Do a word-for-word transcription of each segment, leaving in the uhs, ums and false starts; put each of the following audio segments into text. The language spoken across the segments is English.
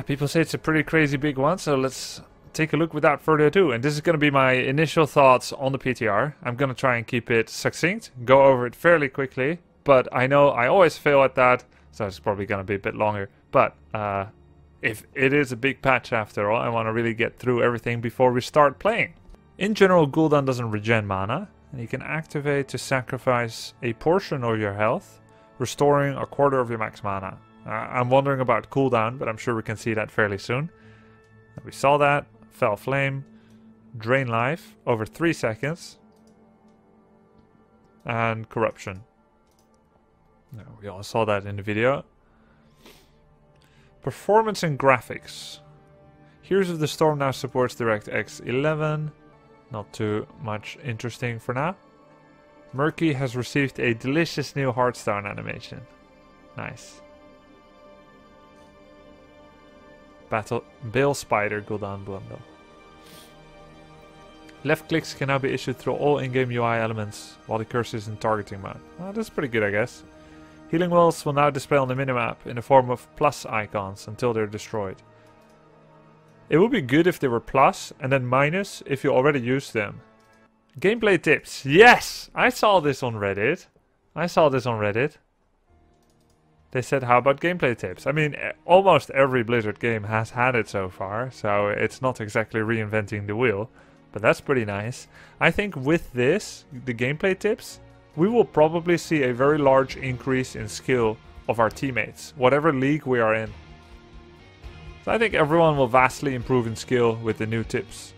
people say it's a pretty crazy big one, so let's take a look without further ado. And this is going to be my initial thoughts on the P T R. I'm going to try and keep it succinct, go over it fairly quickly, but I know I always fail at that, so it's probably going to be a bit longer. But uh, if it is a big patch after all, I want to really get through everything before we start playing. In general, Gul'dan doesn't regen mana, and you can activate to sacrifice a portion of your health, restoring a quarter of your max mana. Uh, I'm wondering about cooldown, but I'm sure we can see that fairly soon. We saw that. Fell Flame, Drain Life over three seconds, and Corruption. No, we all saw that in the video. Performance and graphics. Heroes of the Storm now supports DirectX eleven. Not too much interesting for now. Murky has received a delicious new Hearthstone animation. Nice. Battle Bale Spider Gul'dan bundle. Left clicks can now be issued through all in-game U I elements while the cursor is in targeting mode. Well, that's pretty good, I guess. Healing wells will now display on the minimap in the form of plus icons until they're destroyed. It would be good if they were plus and then minus if you already used them. Gameplay tips. Yes! I saw this on Reddit. I saw this on Reddit. They said, how about gameplay tips? I mean, almost every Blizzard game has had it so far, so it's not exactly reinventing the wheel, but that's pretty nice. I think with this, the gameplay tips, we will probably see a very large increase in skill of our teammates, whatever league we are in. So I think everyone will vastly improve in skill with the new tips.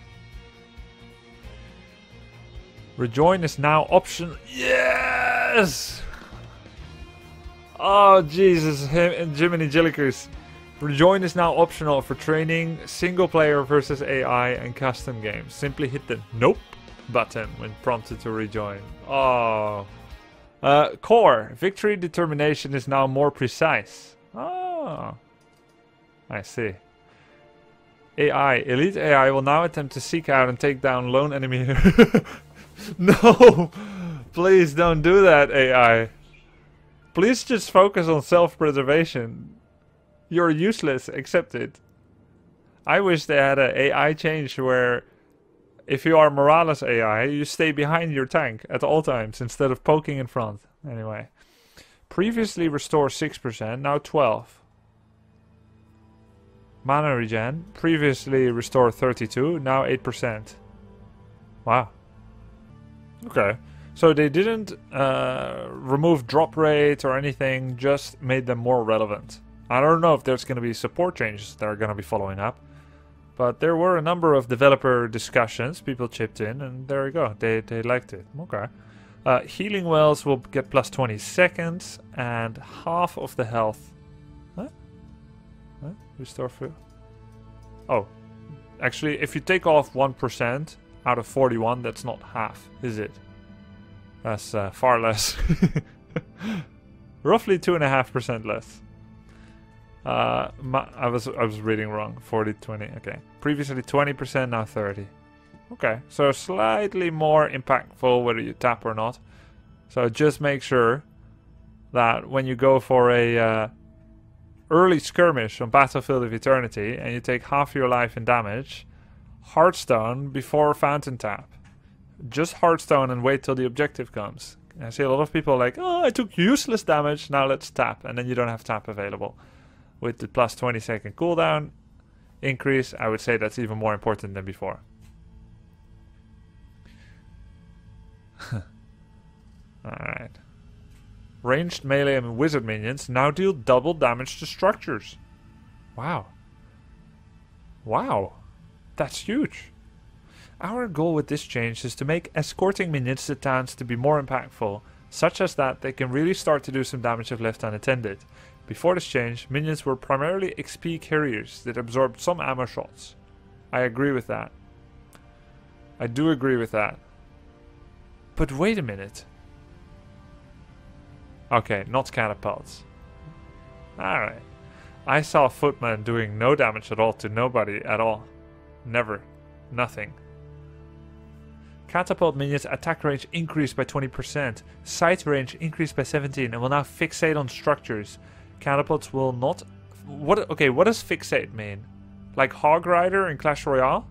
Rejoin is now optional. Yes! Oh, Jesus, him and Jiminy Jillikers. Rejoin is now optional for training, single player versus A I, and custom games. Simply hit the Nope button when prompted to rejoin. Oh. Uh, core. Victory determination is now more precise. Oh. I see. A I. Elite A I will now attempt to seek out and take down lone enemy. No! Please don't do that, A I. Please just focus on self-preservation. You're useless, accept it. I wish they had an A I change where if you are Morales A I, you stay behind your tank at all times instead of poking in front. Anyway. Previously restore six percent, now twelve. Mana regen. Previously restore thirty-two, now eight percent. Wow. Okay. So they didn't uh, remove drop rate or anything, just made them more relevant. I don't know if there's going to be support changes that are going to be following up. But there were a number of developer discussions, people chipped in, and there you go, they, they liked it. Okay. Uh, healing wells will get plus twenty seconds, and half of the health. Huh? Huh? Restore food. Oh. Actually, if you take off one percent out of forty-one, that's not half, is it? That's uh, far less. Roughly two and a half percent less. Uh, my, I was I was reading wrong. forty, twenty. Okay. Previously twenty percent, now thirty. Okay. So slightly more impactful whether you tap or not. So just make sure that when you go for a uh, early skirmish on Battlefield of Eternity and you take half your life in damage, Hearthstone before Fountain Tap. Just Hearthstone and wait till the objective comes. I see a lot of people like, oh, I took useless damage, now let's tap. And then you don't have tap available. With the plus twenty second cooldown increase, I would say that's even more important than before. Alright. Ranged melee and wizard minions now deal double damage to structures. Wow. Wow. That's huge. Our goal with this change is to make escorting minions to towns to be more impactful, such as that they can really start to do some damage if left unattended. Before this change, minions were primarily X P carriers that absorbed some ammo shots. I agree with that. I do agree with that. But wait a minute. Okay, not catapults. Alright. I saw Footman doing no damage at all to nobody at all. Never. Nothing. Catapult minions attack range increased by twenty percent. Sight range increased by seventeen and will now fixate on structures. Catapults will not what? Okay, what does fixate mean? Like Hog Rider in Clash Royale?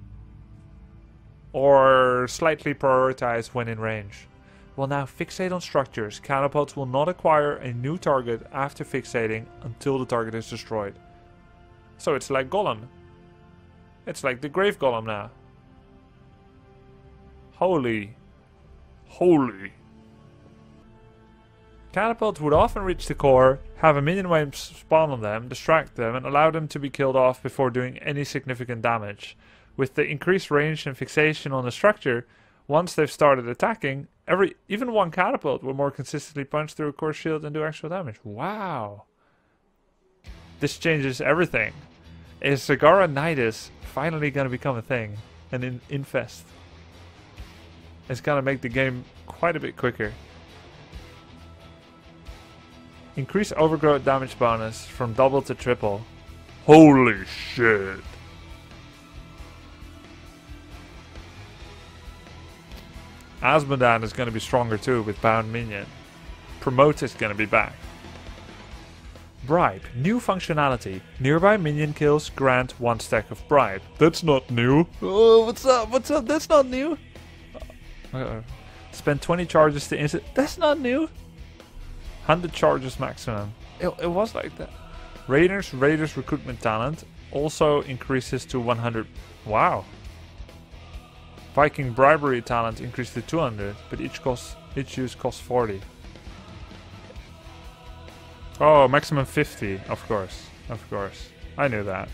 Or slightly prioritize when in range? Well, now fixate on structures. Catapults will not acquire a new target after fixating until the target is destroyed. So it's like Golem. It's like the Grave Golem now. Holy. Holy. Catapults would often reach the core, have a minion wave spawn on them, distract them, and allow them to be killed off before doing any significant damage. With the increased range and fixation on the structure, once they've started attacking, every even one catapult will more consistently punch through a core shield and do actual damage. Wow. This changes everything. Is Zagara Nidus finally going to become a thing? And in infest? It's going to make the game quite a bit quicker. Increase overgrowth damage bonus from double to triple. Holy shit. Azmodan is going to be stronger too with Bound Minion. Promote is going to be back. Bribe. New functionality. Nearby minion kills grant one stack of bribe. That's not new. Oh, what's up? What's up? That's not new. Uh, spend twenty charges to instant. That's not new. one hundred charges maximum. It, it was like that. Raiders, Raiders recruitment talent also increases to one hundred. Wow. Viking bribery talent increased to two hundred, but each cost each use costs forty. Oh, maximum fifty, of course, of course. I knew that.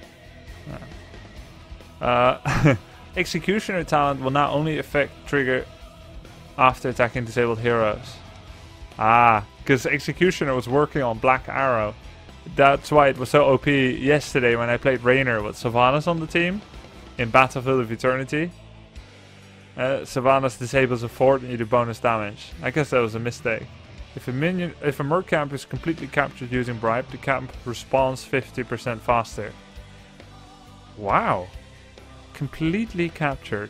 Yeah. Uh, Executioner talent will now only affect trigger after attacking disabled heroes. Ah, because Executioner was working on Black Arrow. That's why it was so O P yesterday when I played Raynor with Sylvanas on the team in Battlefield of Eternity. Uh, Sylvanas disables a fort and you do bonus damage. I guess that was a mistake. If a minion, if a merc camp is completely captured using bribe, the camp respawns fifty percent faster. Wow. Completely captured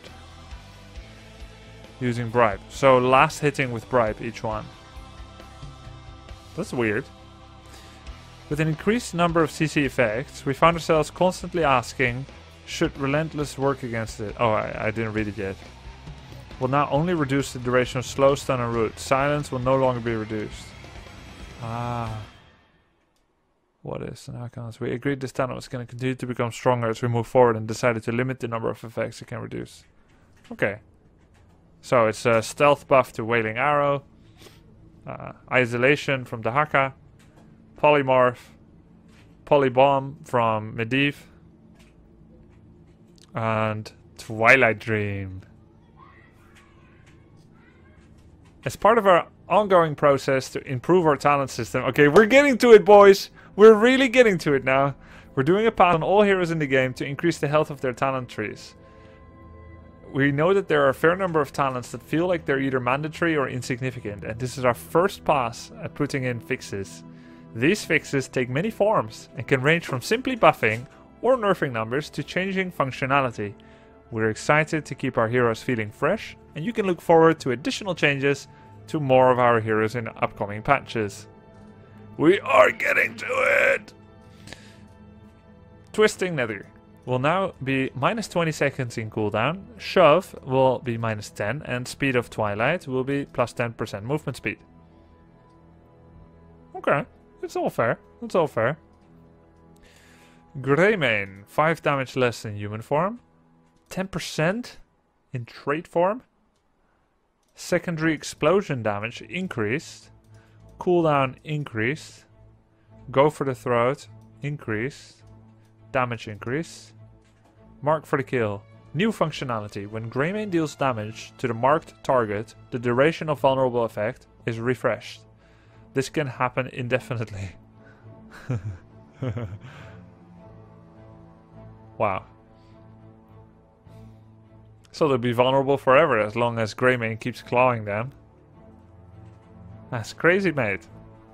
using bribe. So last hitting with bribe each one. That's weird. With an increased number of C C effects, we found ourselves constantly asking, should Relentless work against it? Oh, I, I didn't read it yet. Will now only reduce the duration of slow, stun, and root. Silence will no longer be reduced. Ah. What is an icons? We agreed this talent was going to continue to become stronger as we move forward and decided to limit the number of effects it can reduce. Okay. So it's a stealth buff to Wailing Arrow, uh, isolation from Dahaka, polymorph, polybomb from Medivh, and Twilight Dream. As part of our ongoing process to improve our talent system, okay, we're getting to it, boys. We're really getting to it now. We're doing a path on all heroes in the game to increase the health of their talent trees. We know that there are a fair number of talents that feel like they're either mandatory or insignificant, and this is our first pass at putting in fixes. These fixes take many forms and can range from simply buffing or nerfing numbers to changing functionality. We're excited to keep our heroes feeling fresh, and you can look forward to additional changes to more of our heroes in upcoming patches. We are getting to it! Twisting Nether will now be minus twenty seconds in cooldown, Shove will be minus ten, and Speed of Twilight will be plus ten percent movement speed. Okay, it's all fair, it's all fair. Greymane, five damage less in human form, ten percent in trait form. Secondary explosion damage increased. Cooldown increased. Go for the throat increased. Damage increase. Mark for the kill. New functionality. When Greymane deals damage to the marked target, the duration of vulnerable effect is refreshed. This can happen indefinitely. Wow. So they'll be vulnerable forever as long as Greymane keeps clawing them. That's crazy, mate.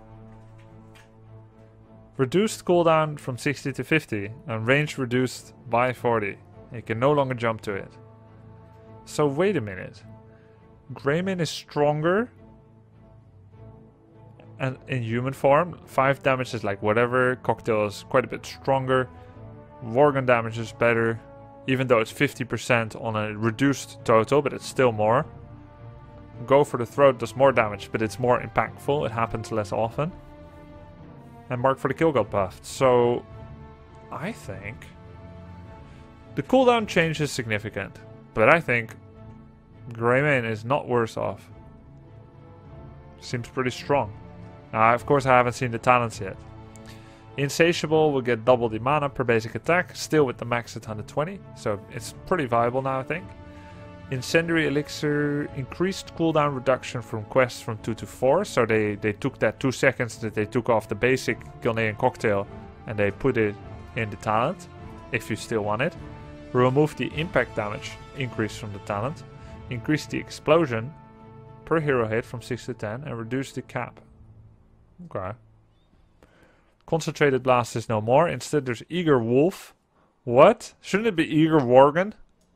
Reduced cooldown from sixty to fifty and range reduced by forty. You can no longer jump to it. So wait a minute. Greymane is stronger and in human form. five damage is like whatever. Cocktail is quite a bit stronger. Worgen damage is better, even though it's fifty percent on a reduced total, but it's still more. Go for the Throat does more damage, but it's more impactful. It happens less often. And Mark for the Kill got buffed. So, I think the cooldown change is significant, but I think Greymane is not worse off. Seems pretty strong. Now, of course, I haven't seen the talents yet. Insatiable will get double the mana per basic attack, still with the max at one hundred twenty, so it's pretty viable now, I think. Incendiary Elixir increased cooldown reduction from quests from two to four, so they, they took that two seconds that they took off the basic Gilnean Cocktail and they put it in the talent, if you still want it. Remove the impact damage increase from the talent, increase the explosion per hero hit from six to ten, and reduce the cap. Okay. Concentrated Blast is no more, instead there's Eager Wolf. What? Shouldn't it be Eager Worgen?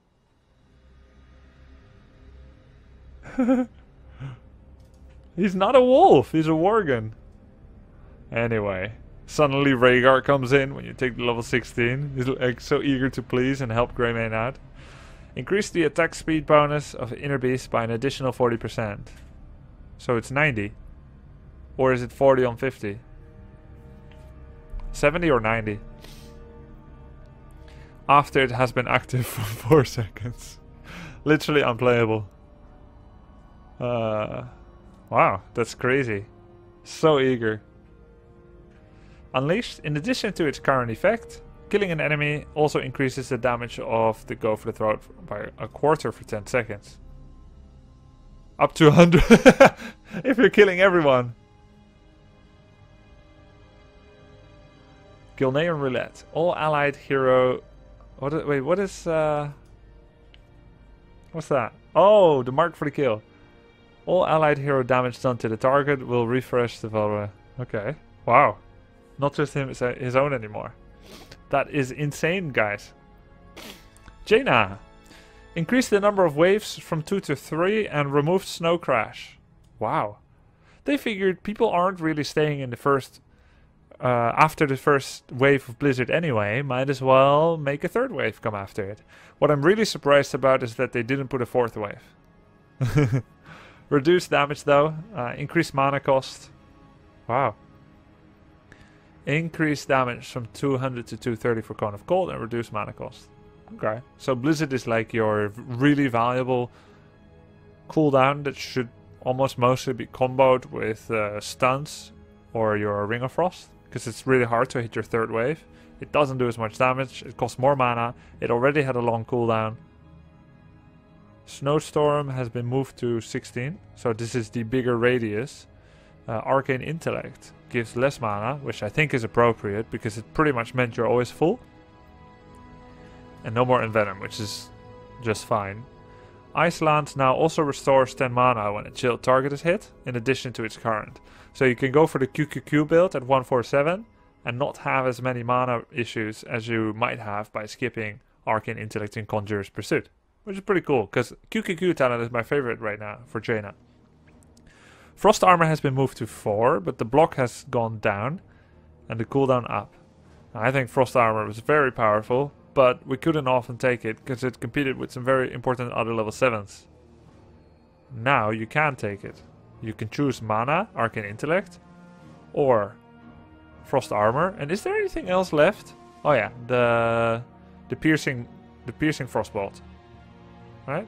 He's not a wolf, he's a Worgen. Anyway, suddenly Rhaegar comes in when you take the level sixteen. He's like so eager to please and help Greymane out. Increase the attack speed bonus of Inner Beast by an additional forty percent. So it's ninety. Or is it forty on fifty? seventy or ninety? After it has been active for four seconds. Literally unplayable. Uh, wow, that's crazy. So eager. Unleashed, in addition to its current effect, killing an enemy also increases the damage of the Go for the Throat by a quarter for ten seconds. Up to one hundred if you're killing everyone. Gilnean Roulette. All allied hero... What is, wait, what is... Uh, what's that? Oh, the mark for the kill. All allied hero damage done to the target will refresh the value. Okay. Wow. Not just him, his own anymore. That is insane, guys. Jaina. Increased the number of waves from two to three and removed Snow Crash. Wow. They figured people aren't really staying in the first... Uh, after the first wave of Blizzard anyway, might as well make a third wave come after it. What I'm really surprised about is that they didn't put a fourth wave. Reduced damage though, uh, increased mana cost. Wow. Increased damage from two hundred to two thirty for Cone of Cold and reduced mana cost. Okay, so Blizzard is like your really valuable cooldown that should almost mostly be comboed with uh, stuns or your Ring of Frost, because it's really hard to hit your third wave. It doesn't do as much damage, it costs more mana, it already had a long cooldown. Snowstorm has been moved to sixteen, so this is the bigger radius. Uh, Arcane Intellect gives less mana, which I think is appropriate because it pretty much meant you're always full. And no more Envenom, which is just fine. Ice Lance now also restores ten mana when a chilled target is hit, in addition to its current. So you can go for the Q Q Q build at one forty-seven and not have as many mana issues as you might have by skipping Arcane Intellect in Conjurer's Pursuit. Which is pretty cool, because Q Q Q talent is my favorite right now for Jaina. Frost Armor has been moved to four, but the block has gone down and the cooldown up. Now, I think Frost Armor was very powerful, but we couldn't often take it because it competed with some very important other level sevens. Now you can take it. You can choose Mana, Arcane Intellect, or Frost Armor. And is there anything else left? Oh yeah, the the piercing the piercing Frostbolt. Right?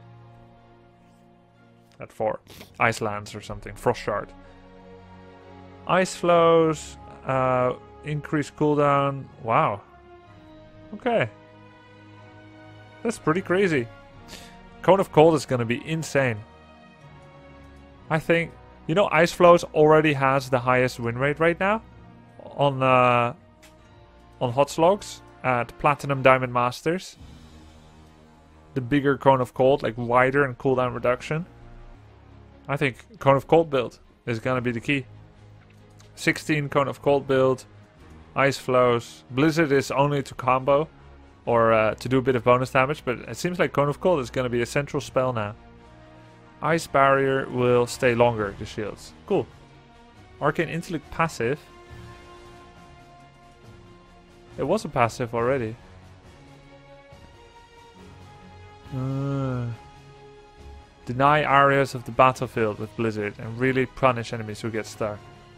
At four. Ice Lance or something. Frost Shard. Ice Flows. Uh, increased cooldown. Wow. Okay. That's pretty crazy. Cone of Cold is going to be insane. I think... You know, Ice Flows already has the highest win rate right now. On, uh, on Hot Slogs. At Platinum Diamond Masters. The bigger Cone of Cold, like wider and cooldown reduction. I think Cone of Cold build is gonna be the key. sixteen Cone of Cold build, Ice Flows. Blizzard is only to combo or uh, to do a bit of bonus damage, but it seems like Cone of Cold is gonna be a central spell now. Ice Barrier will stay longer, the shields. Cool. Arcane Intellect passive. It was a passive already. Uh, deny areas of the battlefield with Blizzard and really punish enemies who get stuck.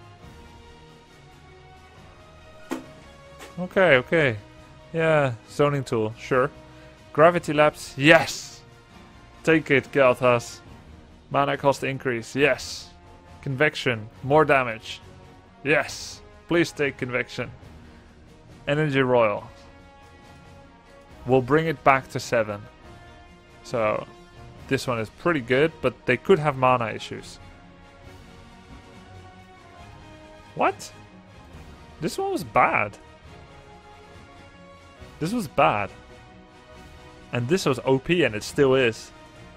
Okay, okay. Yeah, zoning tool, sure. Gravity Lapse, yes! Take it, Kael'thas. Mana cost increase, yes. Convection, more damage. Yes, please take Convection. Energy Royal. We'll bring it back to seven. So, this one is pretty good, but they could have mana issues. What? This one was bad. This was bad. And this was O P and it still is.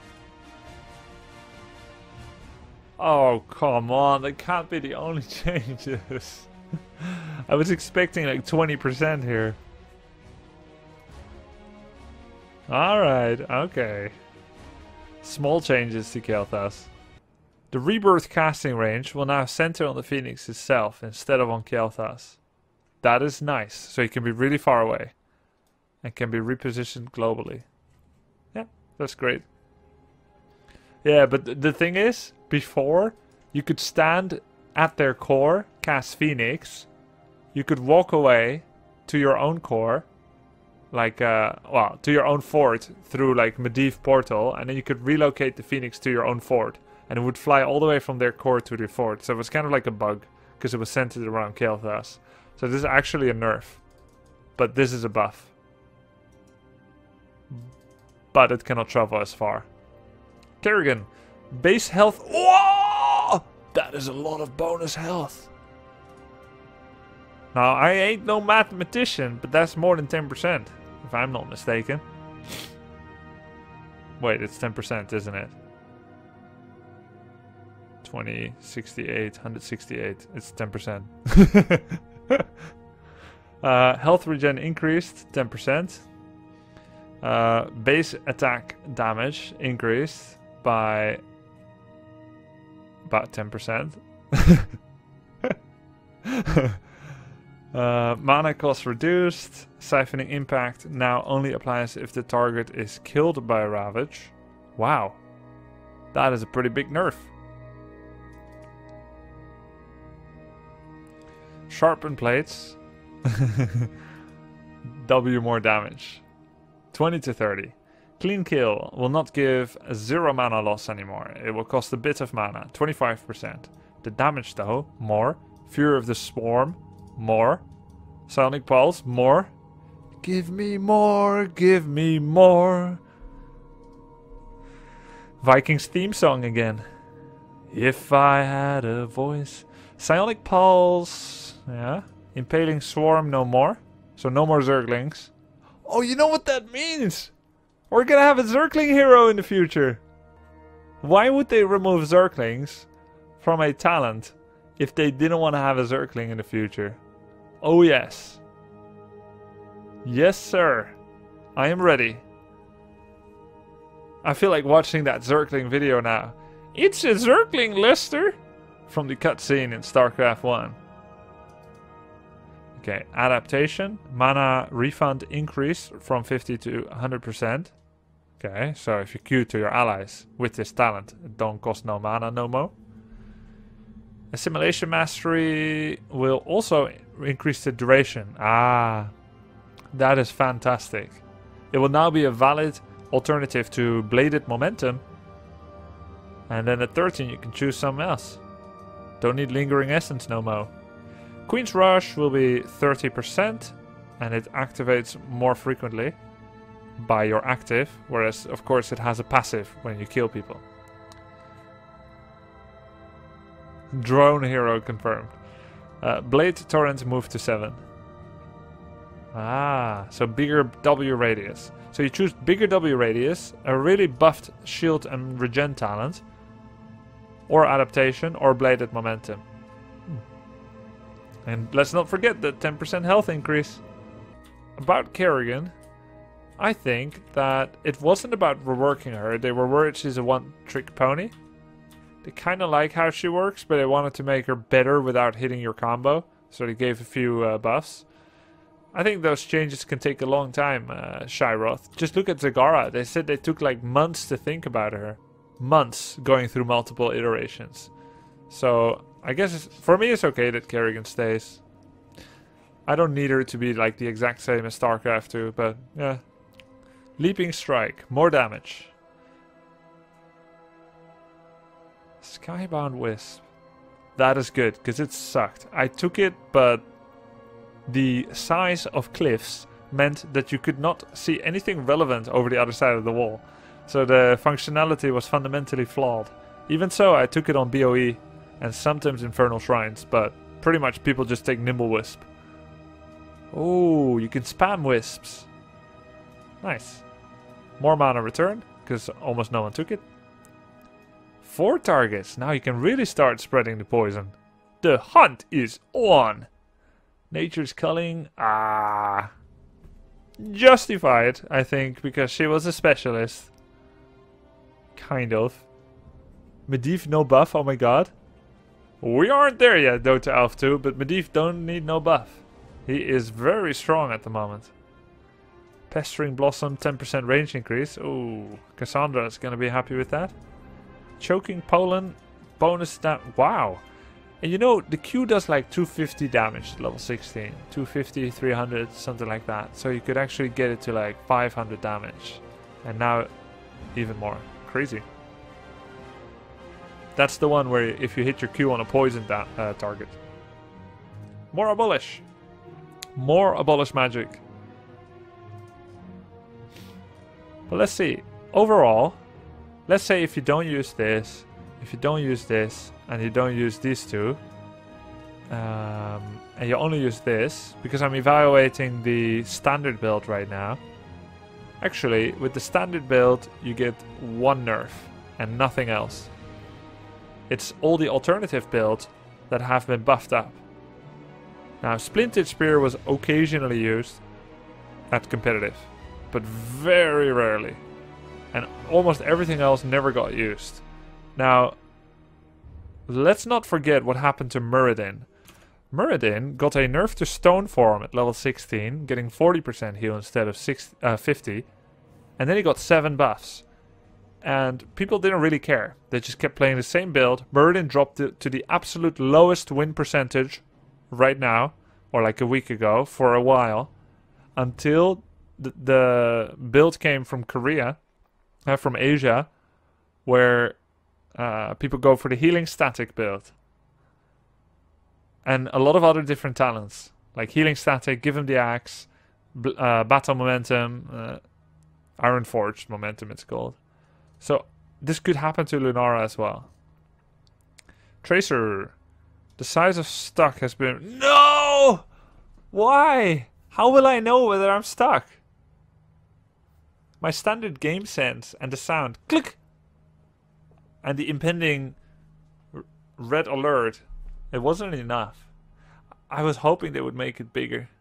Oh, come on. That can't be the only changes. I was expecting like twenty percent here. Alright, okay. Small changes to Kael'thas. The Rebirth casting range will now center on the Phoenix itself instead of on Kael'thas. That is nice, so you can be really far away. And can be repositioned globally. Yeah, that's great. Yeah, but th the thing is, before, you could stand at their core, cast Phoenix. You could walk away to your own core. Like, uh, well, to your own fort through, like, Medivh portal. And then you could relocate the Phoenix to your own fort. And it would fly all the way from their core to the fort. So it was kind of like a bug. Because it was centered around Kael'thas. So this is actually a nerf. But this is a buff. But it cannot travel as far. Kerrigan. Base health. Whoa! That is a lot of bonus health. Now, I ain't no mathematician, but that's more than ten percent. If I'm not mistaken. Wait, it's ten percent, isn't it? twenty, sixty-eight, one hundred sixty-eight. It's ten percent. uh, health regen increased, ten percent. Uh, base attack damage increased by about ten percent. uh, mana cost reduced. Siphoning impact now only applies if the target is killed by a Ravage. Wow. That is a pretty big nerf. Sharpen plates. W more damage. twenty to thirty. Clean kill will not give a zero mana loss anymore. It will cost a bit of mana, twenty-five percent. The damage though, more. Fury of the Swarm, more. Sonic Pulse, more. Give me more, give me more. Vikings theme song again. If I had a voice. Psionic Pulse, yeah. Impaling Swarm, no more. So no more Zerglings. Oh, you know what that means? We're gonna have a Zergling hero in the future. Why would they remove Zerglings from a talent if they didn't want to have a Zergling in the future? Oh yes. Yes sir. I am ready. I feel like watching that Zergling video now. It's a Zergling, Lester! From the cutscene in StarCraft one. Okay, adaptation. Mana refund increase from fifty to one hundred percent. Okay, so if you queue to your allies with this talent, it don't cost no mana no more. Assimilation Mastery will also increase the duration. Ah, that is fantastic. It will now be a valid alternative to Bladed Momentum. And then at thirteen you can choose something else. Don't need Lingering Essence no more. Queen's Rush will be thirty percent and it activates more frequently by your active, whereas of course it has a passive when you kill people. Drone hero confirmed. Uh, Blade Torrent moved to seven. Ah, so bigger W radius. So you choose bigger W radius, a really buffed shield and regen talent, or adaptation, or Bladed Momentum. And let's not forget the ten percent health increase. About Kerrigan, I think that it wasn't about reworking her. They were worried she's a one-trick pony. They kind of like how she works, but they wanted to make her better without hitting your combo. So they gave a few uh, buffs. I think those changes can take a long time, uh, Shyroth. Just look at Zagara. They said they took like months to think about her. Months going through multiple iterations. So I guess it's, for me it's okay that Kerrigan stays. I don't need her to be like the exact same as StarCraft two, but yeah. Leaping Strike, more damage. Skybound Wisp. That is good, because it sucked. I took it, but the size of cliffs meant that you could not see anything relevant over the other side of the wall. So the functionality was fundamentally flawed. Even so, I took it on B O E and sometimes Infernal Shrines, but pretty much people just take Nimble Wisp. Oh, you can spam Wisps. Nice. More mana return, because almost no one took it. Four targets. Now you can really start spreading the poison. The hunt is on. Nature's Culling. Ah. Justified, I think, because she was a specialist. Kind of. Medivh no buff, oh my god. We aren't there yet, Dota Elf two, but Medivh don't need no buff. He is very strong at the moment. Pestering Blossom, ten percent range increase. Ooh, Cassandra is going to be happy with that. Choking Pollen, bonus that. Wow. And you know, the Q does like two fifty damage to level sixteen. two fifty, three hundred, something like that. So you could actually get it to like five hundred damage. And now, even more. Crazy. That's the one where if you hit your Q on a poison uh, target. More Abolish. More Abolish magic. But let's see. Overall, let's say if you don't use this, if you don't use this, and you don't use these two, um, and you only use this, because I'm evaluating the standard build right now. Actually, with the standard build, you get one nerf and nothing else. It's all the alternative builds that have been buffed up. Now, Splinted Spear was occasionally used at competitive, but very rarely. And almost everything else never got used. Now, let's not forget what happened to Muradin. Muradin got a nerf to Stone Form at level sixteen, getting forty percent heal instead of six, uh, fifty. And then he got seven buffs. And people didn't really care. They just kept playing the same build. Muradin dropped it to the absolute lowest win percentage right now, or like a week ago, for a while. Until the, the build came from Korea, uh, from Asia, where uh, people go for the healing static build. And a lot of other different talents, like healing static, give him the axe, uh, battle momentum, uh, Iron Forge momentum it's called. So this could happen to Lunara as well. Tracer, the size of stuck has been... No! Why? How will I know whether I'm stuck? My standard game sense and the sound, click, and the impending red alert, it wasn't enough. I was hoping they would make it bigger.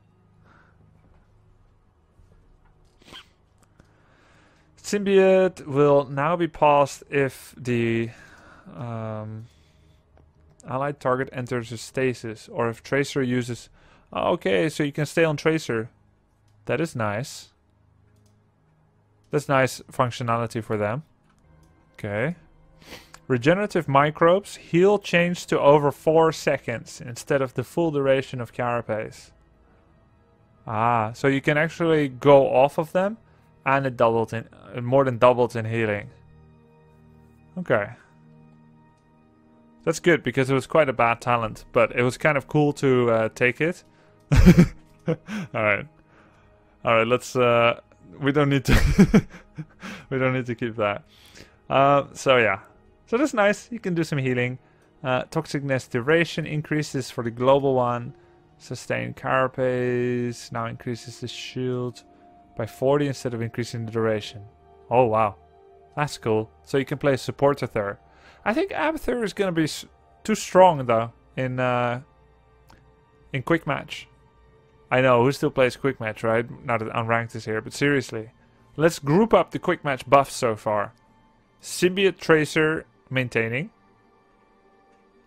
Symbiote will now be paused if the um, allied target enters a stasis, or if Tracer uses... Oh, okay, so you can stay on Tracer. That is nice. That's nice functionality for them. Okay. Regenerative microbes heal change to over four seconds instead of the full duration of Carapace. Ah, so you can actually go off of them, and it doubled in uh, more than doubled in healing. Okay. That's good because it was quite a bad talent, but it was kind of cool to uh, take it. All right. All right, let's uh we don't need to we don't need to keep that. Uh, so yeah. So that's nice. You can do some healing. Uh, toxicness duration increases for the global one. Sustain carapace now increases the shield by forty instead of increasing the duration. Oh wow, that's cool. So you can play support Aether. I think Abathur is gonna be s too strong though in uh, in quick match. I know who still plays quick match, right? Now that Unranked is here, but seriously, let's group up the quick match buffs so far. Symbiote Tracer maintaining.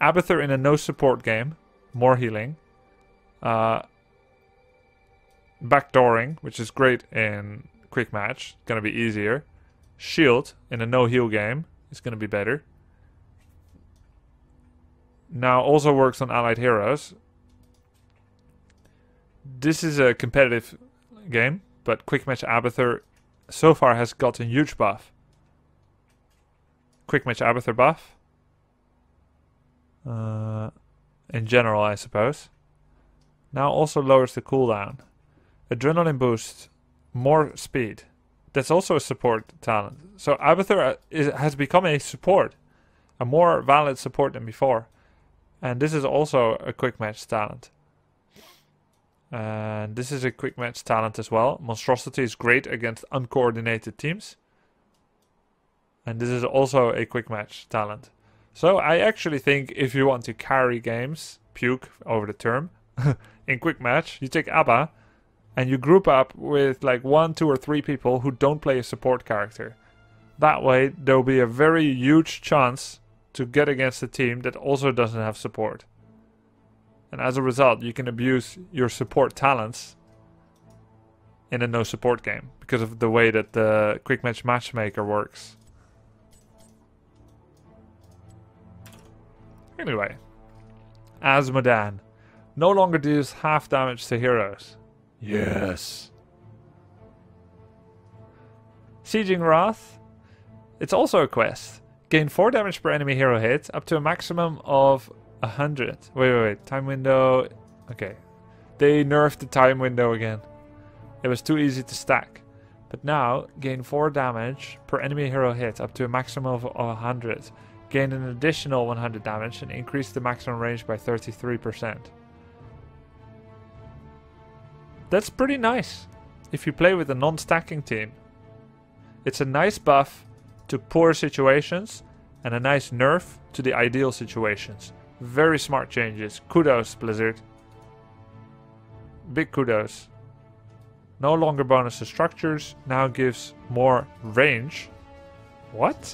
Abathur in a no support game. More healing. Uh, backdooring, which is great in quick match. Gonna be easier. Shield in a no heal game is gonna be better. Now also works on allied heroes. This is a competitive game, but quick match Abathur so far has gotten huge buff. Quick match Abathur buff. Uh, in general, I suppose. Now also lowers the cooldown. Adrenaline boost, more speed. That's also a support talent. So Abathur is, has become a support, a more valid support than before. And this is also a quick match talent. And this is a quick match talent as well. Monstrosity is great against uncoordinated teams. And this is also a quick match talent. So I actually think if you want to carry games, puke over the term, in quick match, you take Abba and you group up with like one, two or three people who don't play a support character. That way there will be a very huge chance to get against a team that also doesn't have support. And as a result, you can abuse your support talents in a no support game because of the way that the quick match matchmaker works. Anyway, Azmodan no longer deals half damage to heroes. Yes. Sieging Wrath. It's also a quest. Gain four damage per enemy hero hit, up to a maximum of one hundred. Wait, wait, wait. Time window. Okay. They nerfed the time window again. It was too easy to stack. But now, gain four damage per enemy hero hit, up to a maximum of one hundred. Gain an additional one hundred damage and increase the maximum range by thirty-three percent. That's pretty nice if you play with a non-stacking team. It's a nice buff to poor situations and a nice nerf to the ideal situations. Very smart changes. Kudos, Blizzard. Big kudos. No longer bonus to structures, now gives more range. What?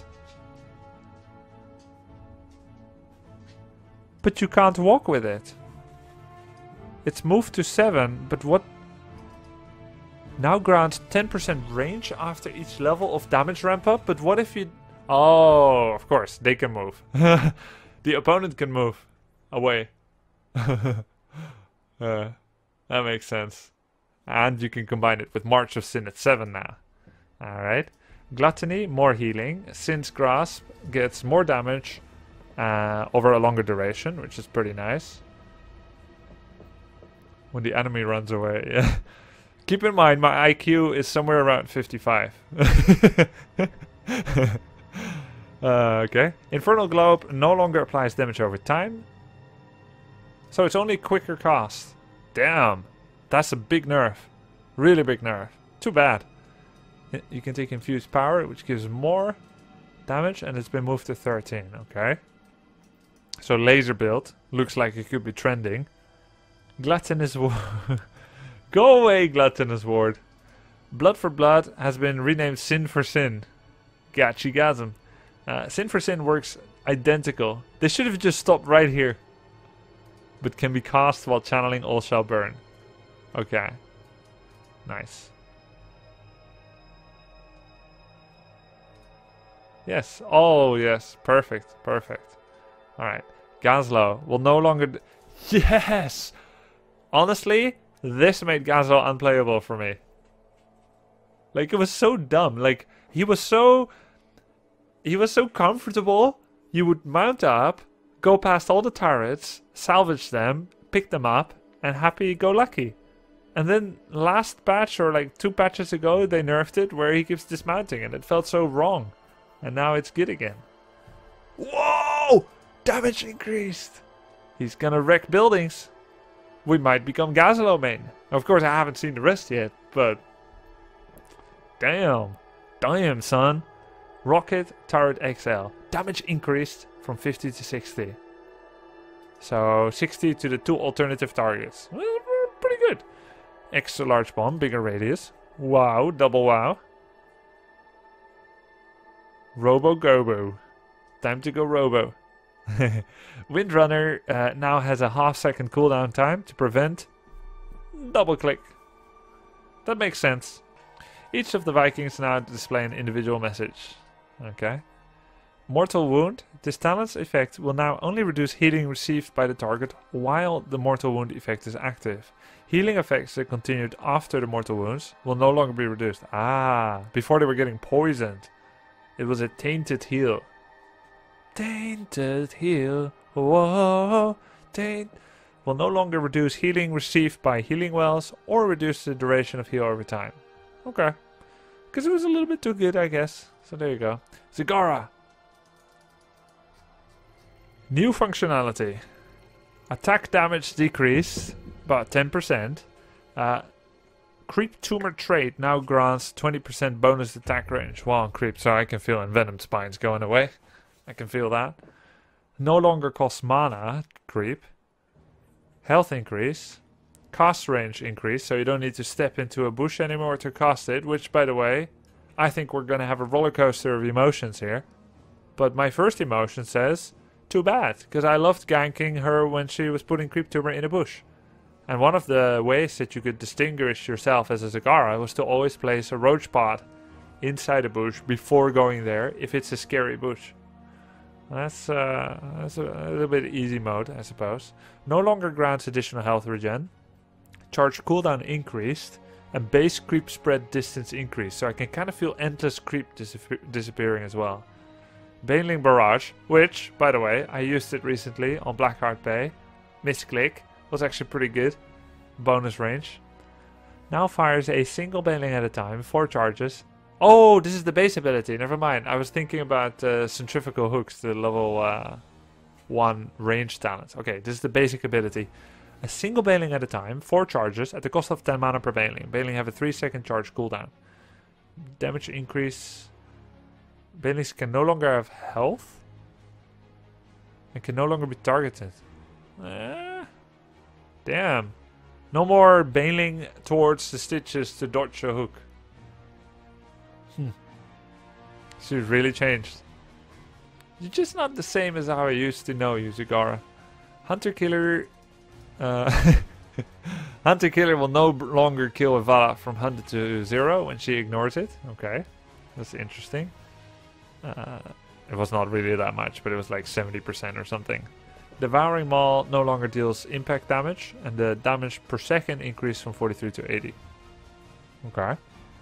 But you can't walk with it. It's moved to seven, but what? Now grants ten percent range after each level of damage ramp up, but what if you... Oh, of course, they can move. The opponent can move away. uh, that makes sense. And you can combine it with March of Sin at seven now. Alright. Gluttony, more healing. Sin's Grasp gets more damage uh, over a longer duration, which is pretty nice. When the enemy runs away, yeah. Keep in mind, my I Q is somewhere around fifty-five. uh, okay. Infernal Globe no longer applies damage over time. So it's only quicker cast. Damn. That's a big nerf. Really big nerf. Too bad. You can take Infused Power, which gives more damage, and it's been moved to thirteen. Okay. So Laser Build. Looks like it could be trending. Gluttonous Ward. Go away, Gluttonous Ward. Blood for Blood has been renamed Sin for Sin. Gachigasm. Uh, Sin for Sin works identical. They should have just stopped right here. But can be cast while channeling All Shall Burn. Okay. Nice. Yes. Oh, yes. Perfect. Perfect. Alright. Gazlowe will no longer... D yes! Honestly, this made Gazlowe unplayable for me. Like, it was so dumb. Like, he was so... He was so comfortable. You would mount up, go past all the turrets, salvage them, pick them up, and happy-go-lucky. And then last patch, or like two patches ago, they nerfed it where he keeps dismounting, and it felt so wrong. And now it's good again. Whoa! Damage increased! He's gonna wreck buildings. We might become Gazlowe main. Of course, I haven't seen the rest yet, but... Damn. Damn, son. Rocket Turret X L. Damage increased from fifty to sixty. So, sixty to the two alternative targets. Well, pretty good. Extra large bomb, bigger radius. Wow, double wow. Robo Gobo. Time to go Robo. Windrunner uh, now has a half second cooldown time to prevent double click. That makes sense. Each of the Vikings now display an individual message. Okay. Mortal Wound. This talent's effect will now only reduce healing received by the target while the Mortal Wound effect is active. Healing effects that continued after the Mortal Wounds will no longer be reduced. Ah, before they were getting poisoned. It was a tainted heal. Tainted heal. Whoa. Taint. Will no longer reduce healing received by healing wells or reduce the duration of heal over time. Okay. Because it was a little bit too good, I guess. So there you go. Zagara. New functionality. Attack damage decrease about ten percent. Uh, creep tumor trait now grants twenty percent bonus attack range while on creep. So I can feel envenomed spines going away. I can feel that. No longer costs mana creep. Health increase. Cast range increase, so you don't need to step into a bush anymore to cast it. Which, by the way, I think we're going to have a roller coaster of emotions here. But my first emotion says, too bad, because I loved ganking her when she was putting Creep Tumor in a bush. And one of the ways that you could distinguish yourself as a Zagara was to always place a roach pod inside a bush before going there if it's a scary bush. That's, uh, that's a, a little bit easy mode, I suppose. No longer grants additional health regen. Charge cooldown increased. And base creep spread distance increased. So I can kind of feel endless creep disappear disappearing as well. Baneling Barrage, which, by the way, I used it recently on Blackheart Bay. Misclick was actually pretty good. Bonus range. Now fires a single Baneling at a time, four charges. Oh, this is the base ability, never mind. I was thinking about uh, Centrifugal Hooks, the level uh, one range talent. Okay, this is the basic ability. A single Baneling at a time, four charges, at the cost of ten mana per Baneling. Baneling have a three second charge cooldown. Damage increase. Banelings can no longer have health. And can no longer be targeted. Eh, damn. No more Baneling towards the stitches to dodge a hook. Hmm. She's really changed. You're just not the same as how I used to know you, Zagara. Hunter Killer... Uh, Hunter Killer will no longer kill a Vala from one hundred to zero when she ignores it. Okay. That's interesting. Uh, it was not really that much, but it was like seventy percent or something. Devouring Maul no longer deals impact damage, and the damage per second increased from forty-three to eighty. Okay.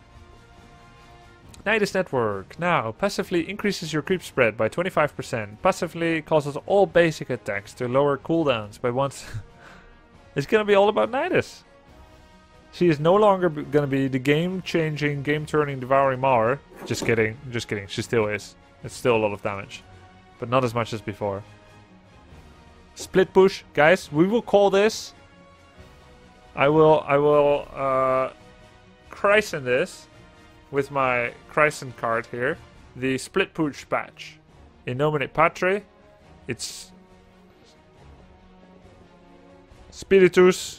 Nidus Network. Now, passively increases your creep spread by twenty-five percent. Passively causes all basic attacks to lower cooldowns by once. It's gonna be all about Nidus. She is no longer gonna be the game-changing, game-turning Devouring Mauler. Just kidding, just kidding. She still is. It's still a lot of damage, but not as much as before. Split push, guys. We will call this. I will. I will uh, christen this with my christen card here. The split push patch. In nomine Patre, it's Spiritus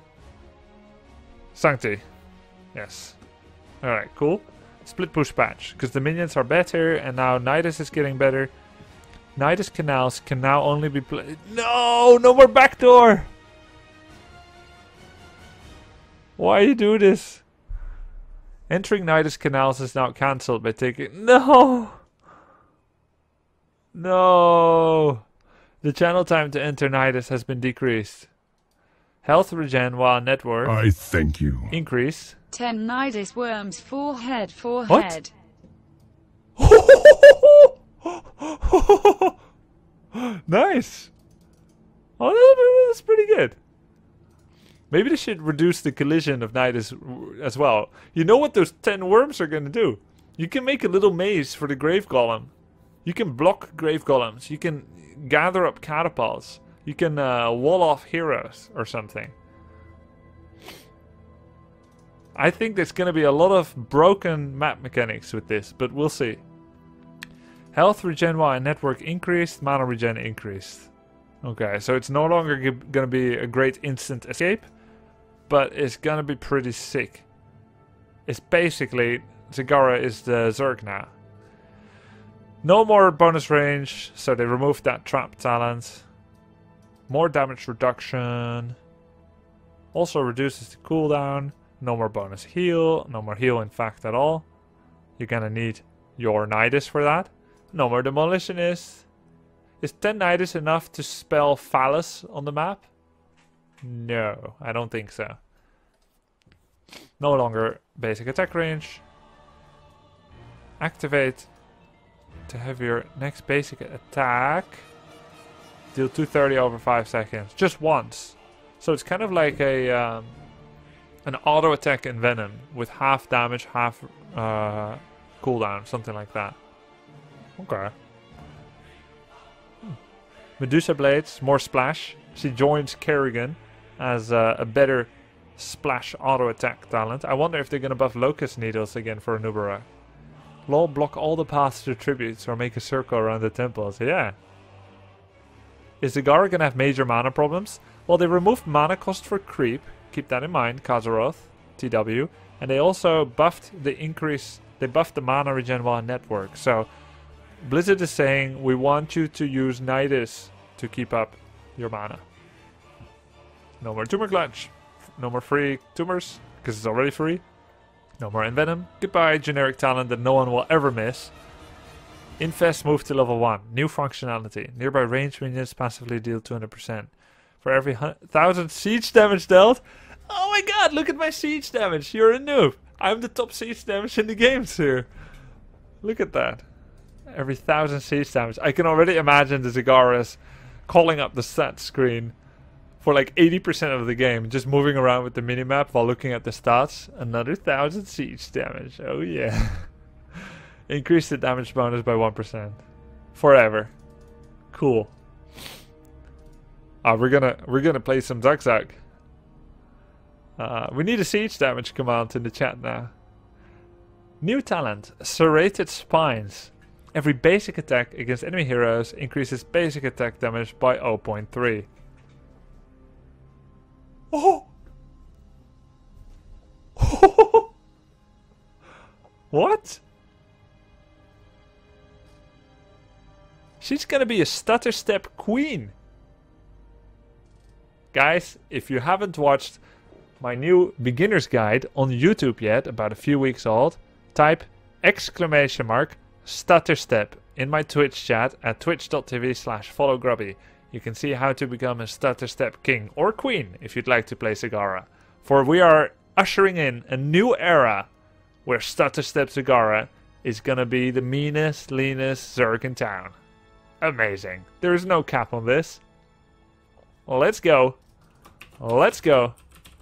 Sancti. Yes. Alright, cool. Split push patch. Because the minions are better and now Nidus is getting better. Nidus Canals can now only be played. No! No more backdoor! Why you do this? Entering Nidus Canals is now cancelled by taking... No! No! The channel time to enter Nidus has been decreased. Health regen while network. I thank you. Increase. Ten Nidus worms, four head, four head. Nice. Oh, that's pretty good. Maybe they should reduce the collision of Nidus as well. You know what those ten worms are going to do? You can make a little maze for the Grave Golem. You can block Grave Golems. You can gather up catapults. You can uh, wall off heroes or something. I think there's going to be a lot of broken map mechanics with this, but we'll see. Health regen while network increased, mana regen increased. Okay, so it's no longer going to be a great instant escape, but it's going to be pretty sick. It's basically, Zagara is the Zerg now. No more bonus range, so they removed that trap talent. More damage reduction. Also reduces the cooldown. No more bonus heal. No more heal, in fact, at all. You're gonna need your Nidus for that. No more Demolitionist. Is ten Nidus enough to spell Phallus on the map? No, I don't think so. No longer basic attack range. Activate to have your next basic attack deal two thirty over five seconds. Just once. So it's kind of like a um, an auto attack in Venom with half damage, half uh, cooldown, something like that. Okay. Hmm. Medusa Blades, more splash. She joins Kerrigan as uh, a better splash auto attack talent. I wonder if they're gonna buff Locust Needles again for Anubara. Lol, block all the paths to tributes or make a circle around the temples. Yeah. Is Zagara gonna have major mana problems? Well, they removed mana cost for creep. Keep that in mind, Kazaroth, T W. And they also buffed the increase. They buffed the mana regen while in network. So Blizzard is saying we want you to use Nidus to keep up your mana. No more Tumor Clutch. No more free tumors, because it's already free. No more Envenom. Goodbye, generic talent that no one will ever miss. Infest moved to level one. New functionality. Nearby range minions passively deal two hundred percent. For every one thousand siege damage dealt. Oh my god, look at my siege damage. You're a noob. I'm the top siege damage in the game, too. Look at that. Every one thousand siege damage. I can already imagine the Zagaras calling up the stat screen for like eighty percent of the game, just moving around with the minimap while looking at the stats. Another one thousand siege damage. Oh yeah. Increase the damage bonus by one percent. Forever. Cool. Ah, we're gonna we're gonna play some Zug Zug. Uh, we need a siege damage command in the chat now. New talent, Serrated Spines. Every basic attack against enemy heroes increases basic attack damage by zero point three. Oh! What? She's gonna be a stutter step queen. Guys, if you haven't watched my new beginner's guide on YouTube yet, about a few weeks old, type exclamation mark stutter step in my Twitch chat at twitch.tv slash followgrubby. You can see how to become a stutter step king or queen if you'd like to play Zagara. For we are ushering in a new era where stutter step Zagara is gonna be the meanest, leanest Zerg in town. Amazing. There is no cap on this. Let's go. Let's go.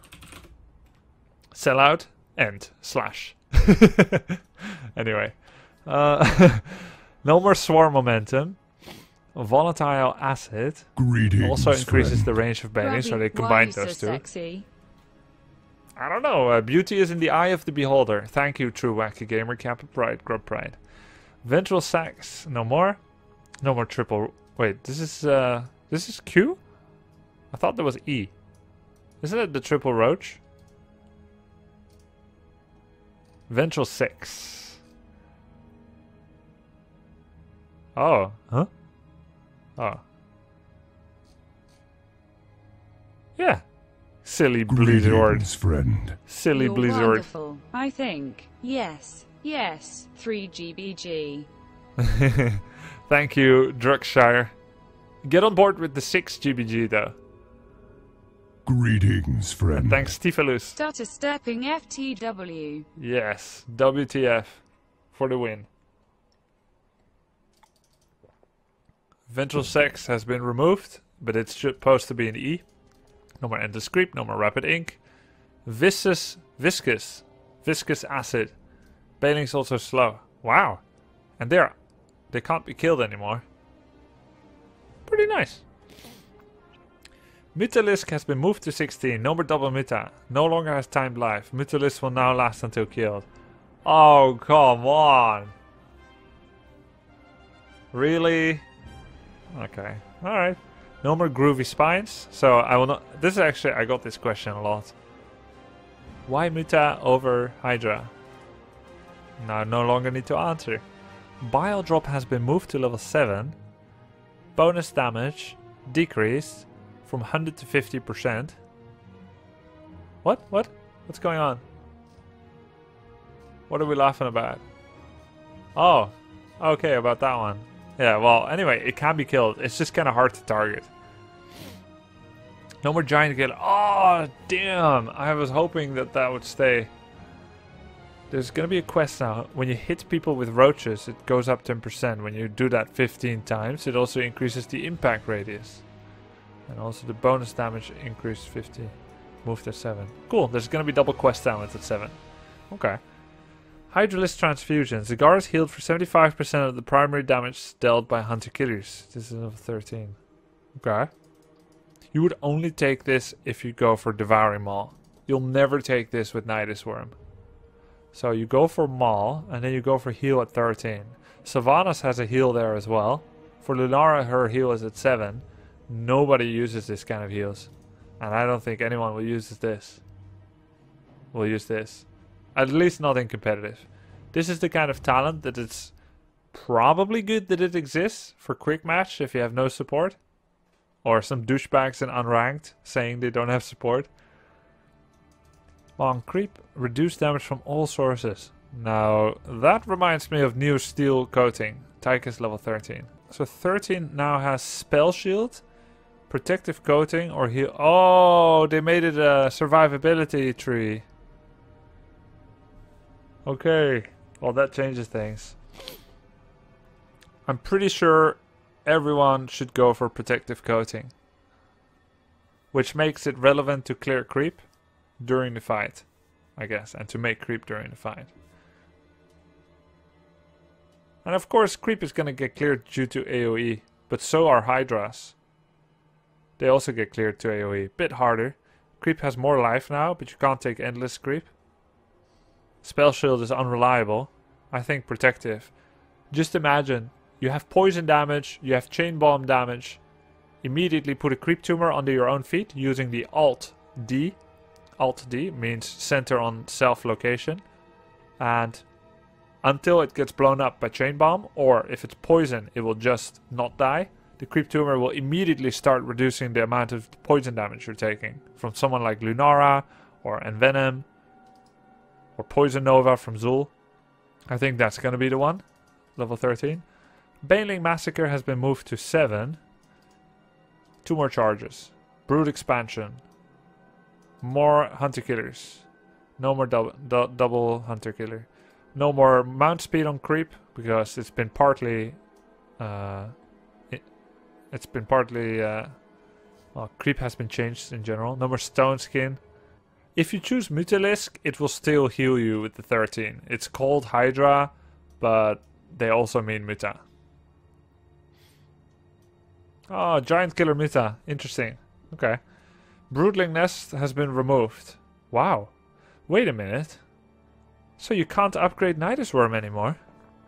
Sell out. End. Slash. Anyway. Uh, no more swarm momentum. Volatile acid. Greetings, also increases friend. the range of bailing, so they Grubby, why combined you those so two. sexy? I don't know. Uh, beauty is in the eye of the beholder. Thank you, true wacky gamer. Kappa Pride, Grub Pride. Ventral sacs. No more. No more triple. Wait, this is uh, this is Q. I thought that was E. Isn't it the triple roach? Ventral six. Oh, huh? Oh. Yeah. Silly Blizzard. Greetings, friend. Silly You're Blizzard. wonderful, I think. Yes, yes, three G B G. Thank you, Drugshire. Get on board with the six G B G though. Greetings, friend. And thanks, Tifalus. Stutter stepping F T W. Yes, W T F for the win. Ventral sex has been removed, but it's supposed to be an E. No more endless creep, no more rapid ink. Viscous, viscous, viscous acid. Bailing's also slow. Wow. And they're, they can't be killed anymore. Pretty nice. Mutalisk has been moved to sixteen. No more double muta. No longer has timed life. Mutalisk will now last until killed. Oh, come on. Really? Okay. Alright. No more groovy spines. So I will not... This is actually... I got this question a lot. Why Muta over Hydra? Now I no longer need to answer. Bile drop has been moved to level seven. Bonus damage decreased from one hundred to fifty percent. What? What? What's going on? What are we laughing about? Oh, okay, about that one. Yeah, well, anyway, it can be killed. It's just kind of hard to target. No more giant killer. Oh, damn. I was hoping that that would stay. There's going to be a quest now. When you hit people with roaches, it goes up ten percent. When you do that fifteen times, it also increases the impact radius. And also the bonus damage increased fifty. Moved to seven. Cool, there's going to be double quest damage at seven. Okay. Hydralisk Transfusion. Zygarde is healed for seventy-five percent of the primary damage dealt by Hunter Killers. This is level thirteen. Okay. You would only take this if you go for Devouring Maw. You'll never take this with Nidus Worm. So you go for Maw, and then you go for heal at thirteen. Sylvanas has a heal there as well. For Lunara, her heal is at seven. Nobody uses this kind of heals. And I don't think anyone will use this. Will use this. At least not in competitive. This is the kind of talent that it's probably good that it exists for quick match if you have no support. Or some douchebags in unranked saying they don't have support. Long creep. Reduce damage from all sources. Now, that reminds me of new steel coating. Tychus level thirteen. So thirteen now has Spell Shield, Protective Coating, or heal. Oh, they made it a survivability tree. Okay. Well, that changes things. I'm pretty sure everyone should go for Protective Coating, which makes it relevant to clear creep during the fight, I guess, and to make creep during the fight. And of course, creep is going to get cleared due to AoE, but so are Hydras. They also get cleared to AoE. Bit harder. Creep has more life now, but you can't take endless creep. Spell Shield is unreliable. I think Protective. Just imagine, you have poison damage, you have chain bomb damage. Immediately put a creep tumor under your own feet using the Alt D. Alt D means center on self location. And until it gets blown up by chain bomb, or if it's poison, it will just not die. The creep tumor will immediately start reducing the amount of poison damage you're taking from someone like Lunara or Envenom or Poison Nova from Zul. I think that's going to be the one. Level thirteen. Baneling Massacre has been moved to seven. Two more charges. Brood Expansion. More Hunter Killers. No more double, du double Hunter Killer. No more mount speed on creep because it's been partly... Uh, it, it's been partly... Uh, well, creep has been changed in general. No more Stone Skin. If you choose Mutalisk, it will still heal you with the thirteen. It's called Hydra, but they also mean Muta. Oh, Giant Killer Muta. Interesting. Okay. Broodling Nest has been removed. Wow. Wait a minute. So you can't upgrade Nidus Worm anymore?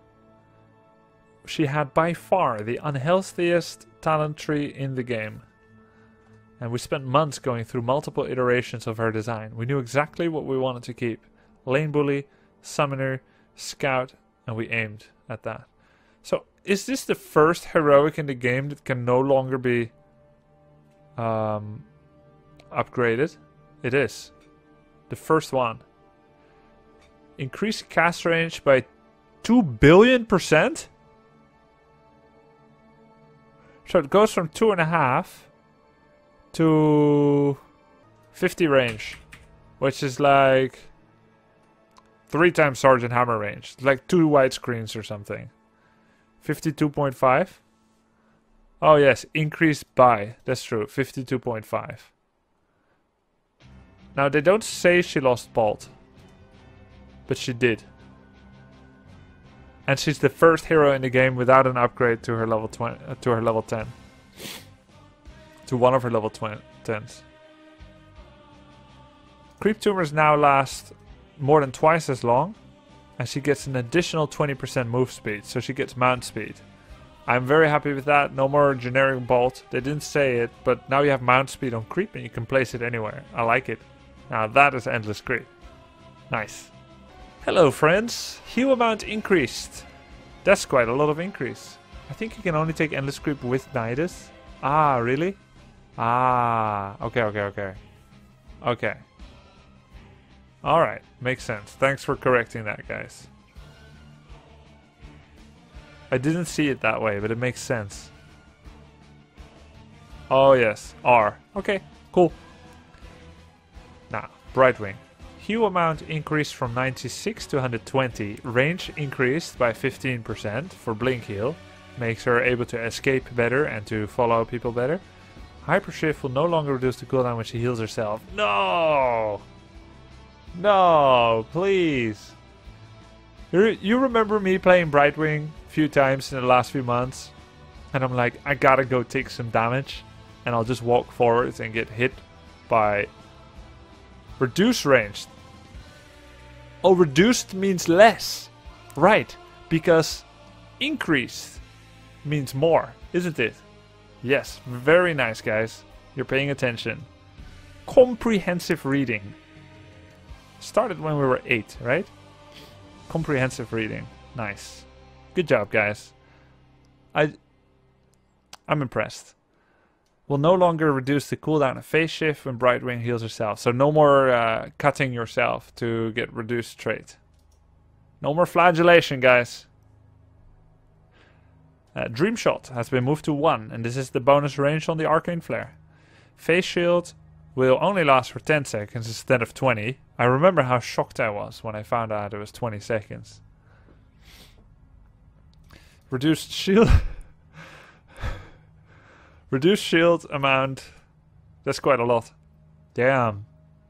She had by far the unhealthiest talent tree in the game. And we spent months going through multiple iterations of her design. We knew exactly what we wanted to keep. Lane Bully, Summoner, Scout, and we aimed at that. So, is this the first heroic in the game that can no longer be um, upgraded? It is. The first one. Increase cast range by two billion percent? So it goes from two and a half to fifty range, which is like three times Sergeant Hammer range. It's like two widescreens or something. fifty-two point five. Oh yes, increased by. That's true. fifty-two point five. Now they don't say she lost Bolt, but she did. And she's the first hero in the game without an upgrade to her level twenty, uh, to her level ten. To one of her level tens. Creep tumors now last more than twice as long, and she gets an additional twenty percent move speed, so she gets mount speed. I'm very happy with that. No more generic bolt. They didn't say it, but now you have mount speed on creep and you can place it anywhere. I like it. Now that is endless creep. Nice. Hello friends. Heal amount increased. That's quite a lot of increase. I think you can only take Endless Creep with Nidus. Ah, really? Ah, okay, okay, okay. Okay. Alright, makes sense. Thanks for correcting that, guys. I didn't see it that way, but it makes sense. Oh yes, R. Okay, cool. Now, Brightwing. Hue amount increased from ninety-six to one hundred twenty. Range increased by fifteen percent for Blink Heal. Makes her able to escape better and to follow people better. Hyper Shift will no longer reduce the cooldown when she heals herself. No! No, please. You remember me playing Brightwing a few times in the last few months? And I'm like, I gotta go take some damage. And I'll just walk forward and get hit by reduced range. Oh, reduced means less. Right, because increased means more, isn't it? Yes, very nice, guys. You're paying attention. Comprehensive reading. Started when we were eight, right? Comprehensive reading. Nice. Good job, guys. I, I'm impressed. Will no longer reduce the cooldown of Phase Shift when Brightwing heals herself. So no more uh, cutting yourself to get reduced trait. No more flagellation, guys. Uh, Dream Shot has been moved to one, and this is the bonus range on the Arcane Flare. Phase Shield will only last for ten seconds instead of twenty. I remember how shocked I was when I found out it was twenty seconds. Reduced shield... Reduced shield amount. That's quite a lot. Damn.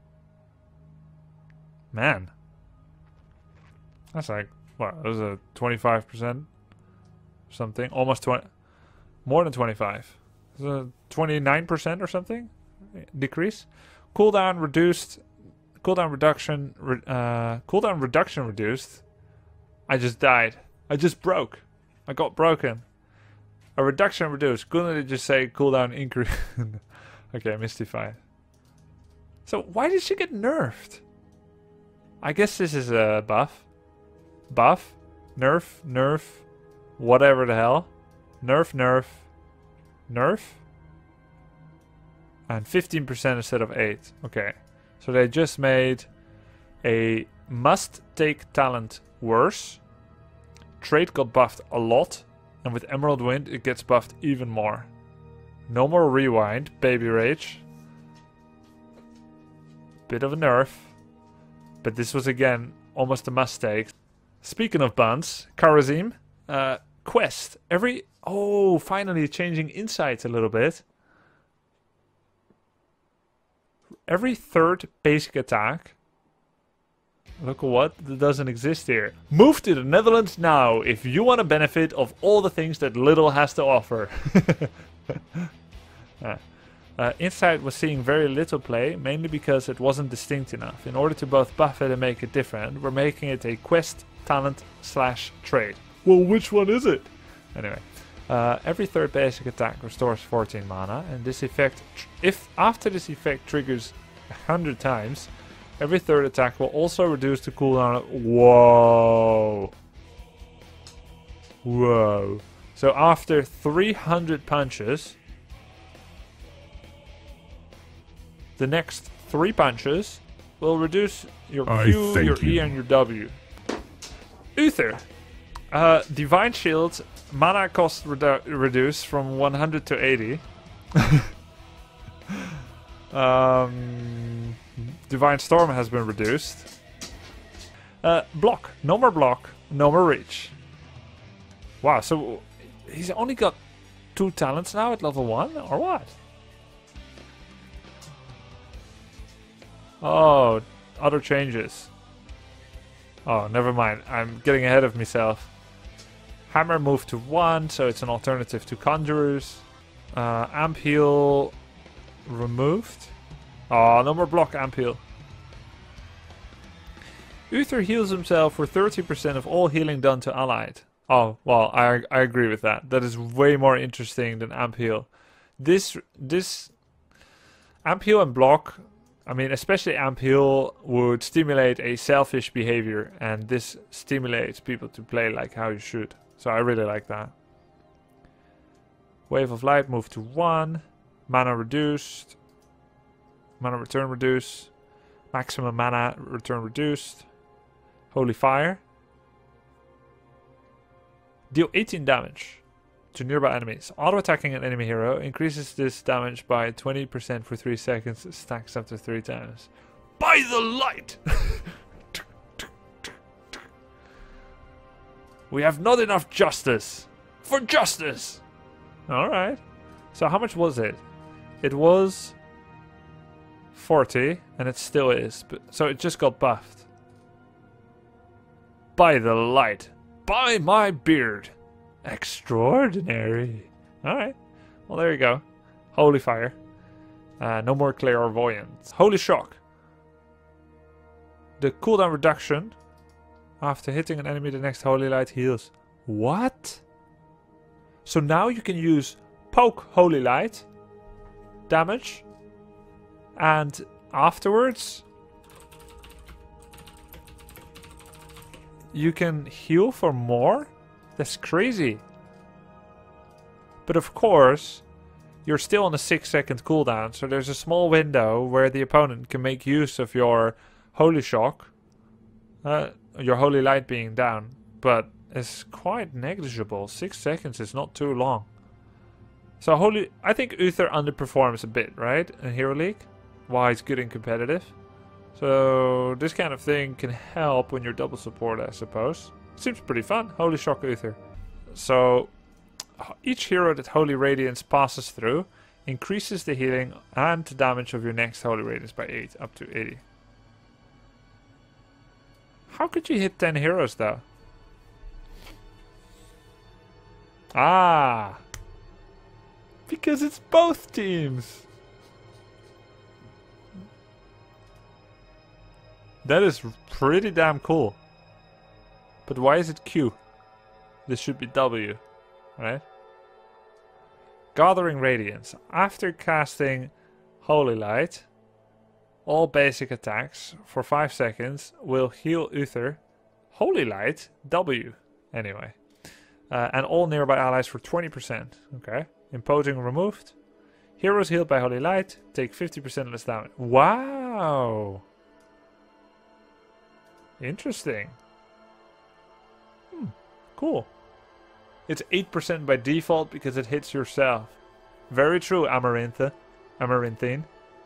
Man. That's like, what, that was a twenty-five percent? Something. Almost twenty. More than twenty-five. Is a twenty-nine percent or something? Decrease. Cooldown reduced. Cooldown reduction. Re uh, cooldown reduction reduced. I just died. I just broke. I got broken. A reduction reduced. Couldn't it just say cooldown increase? Okay, mystified. So why did she get nerfed? I guess this is a buff. Buff? Nerf? Nerf? Whatever the hell. Nerf, nerf. Nerf? And fifteen percent instead of eight. Okay. So they just made a must take talent worse. Trait got buffed a lot. And with Emerald Wind, it gets buffed even more. No more rewind, Baby Rage. Bit of a nerf. But this was again almost a mistake. Speaking of buns, Kharazim, uh, quest. Every... Oh, finally changing insights a little bit. Every third basic attack. Look what that doesn't exist here. Move to the Netherlands now if you want to benefit of all the things that Lidl has to offer. uh, uh, Insight was seeing very little play, mainly because it wasn't distinct enough. In order to both buff it and make it different, we're making it a quest, talent, slash trade. Well, which one is it? Anyway, uh, every third basic attack restores fourteen mana, and this effect, if after this effect triggers one hundred times, every third attack will also reduce the cooldown. Whoa. Whoa. So after three hundred punches, the next three punches will reduce your Q, your you. E, and your W. Uther. Uh, Divine Shield, mana cost redu reduced from one hundred to eighty. um... Divine Storm has been reduced. Uh, block. No more block. No more reach. Wow, so he's only got two talents now at level one? Or what? Oh, other changes. Oh, never mind. I'm getting ahead of myself. Hammer moved to one, so it's an alternative to Conjurers. Uh, Amp Heal removed. Oh, no more block Amp Heal. Uther heals himself for thirty percent of all healing done to allied. Oh, well, I I agree with that. That is way more interesting than Amp Heal. This, this Amp Heal and block, I mean, especially Amp Heal would stimulate a selfish behavior, and this stimulates people to play like how you should. So I really like that. Wave of Light, move to one. Mana reduced. Mana return reduced. Maximum mana return reduced. Holy Fire. Deal eighteen damage to nearby enemies. Auto-attacking an enemy hero increases this damage by twenty percent for three seconds. Stacks up to three times. By the light! We have not enough justice. For justice! Alright. So how much was it? It was forty, and it still is. But, so it just got buffed. By the light. By my beard. Extraordinary. Alright. Well, there you go. Holy Fire. Uh, no more Clairvoyance. Holy Shock. The cooldown reduction. After hitting an enemy, the next Holy Light heals. What? So now you can use Poke Holy Light damage. And afterwards, you can heal for more? That's crazy. But of course, you're still on a six second cooldown. So there's a small window where the opponent can make use of your Holy Shock. Uh, your Holy Light being down. But it's quite negligible. Six seconds is not too long. So Holy, I think Uther underperforms a bit, right? In Hero League. Why it's good and competitive. So this kind of thing can help when you're double support, I suppose. Seems pretty fun. Holy Shock Uther. So each hero that Holy Radiance passes through increases the healing and the damage of your next Holy Radiance by eight, up to eighty. How could you hit ten heroes though? Ah! Because it's both teams! That is pretty damn cool. But why is it Q? This should be W, right? Gathering Radiance. After casting Holy Light, all basic attacks for five seconds will heal Uther. Holy Light, W, anyway. Uh, and all nearby allies for twenty percent. Okay. Imposing removed. Heroes healed by Holy Light take fifty percent less damage. Wow! Interesting. Hmm, cool. It's eight percent by default because it hits yourself. Very true, Amarantha. Amaranthine.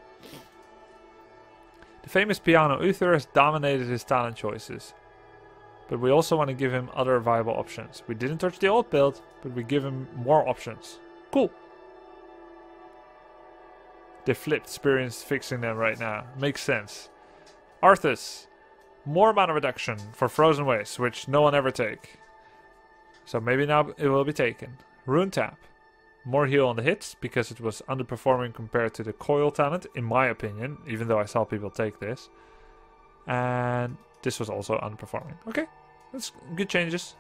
The famous Piano Uther has dominated his talent choices. But we also want to give him other viable options. We didn't touch the old build, but we give him more options. Cool. They flipped experience fixing them right now. Makes sense. Arthas. More mana reduction for Frozen Waste, which no one ever take. So maybe now it will be taken. Rune Tap. More heal on the hits, because it was underperforming compared to the Coil talent, in my opinion, even though I saw people take this. And this was also underperforming. Okay, that's good changes.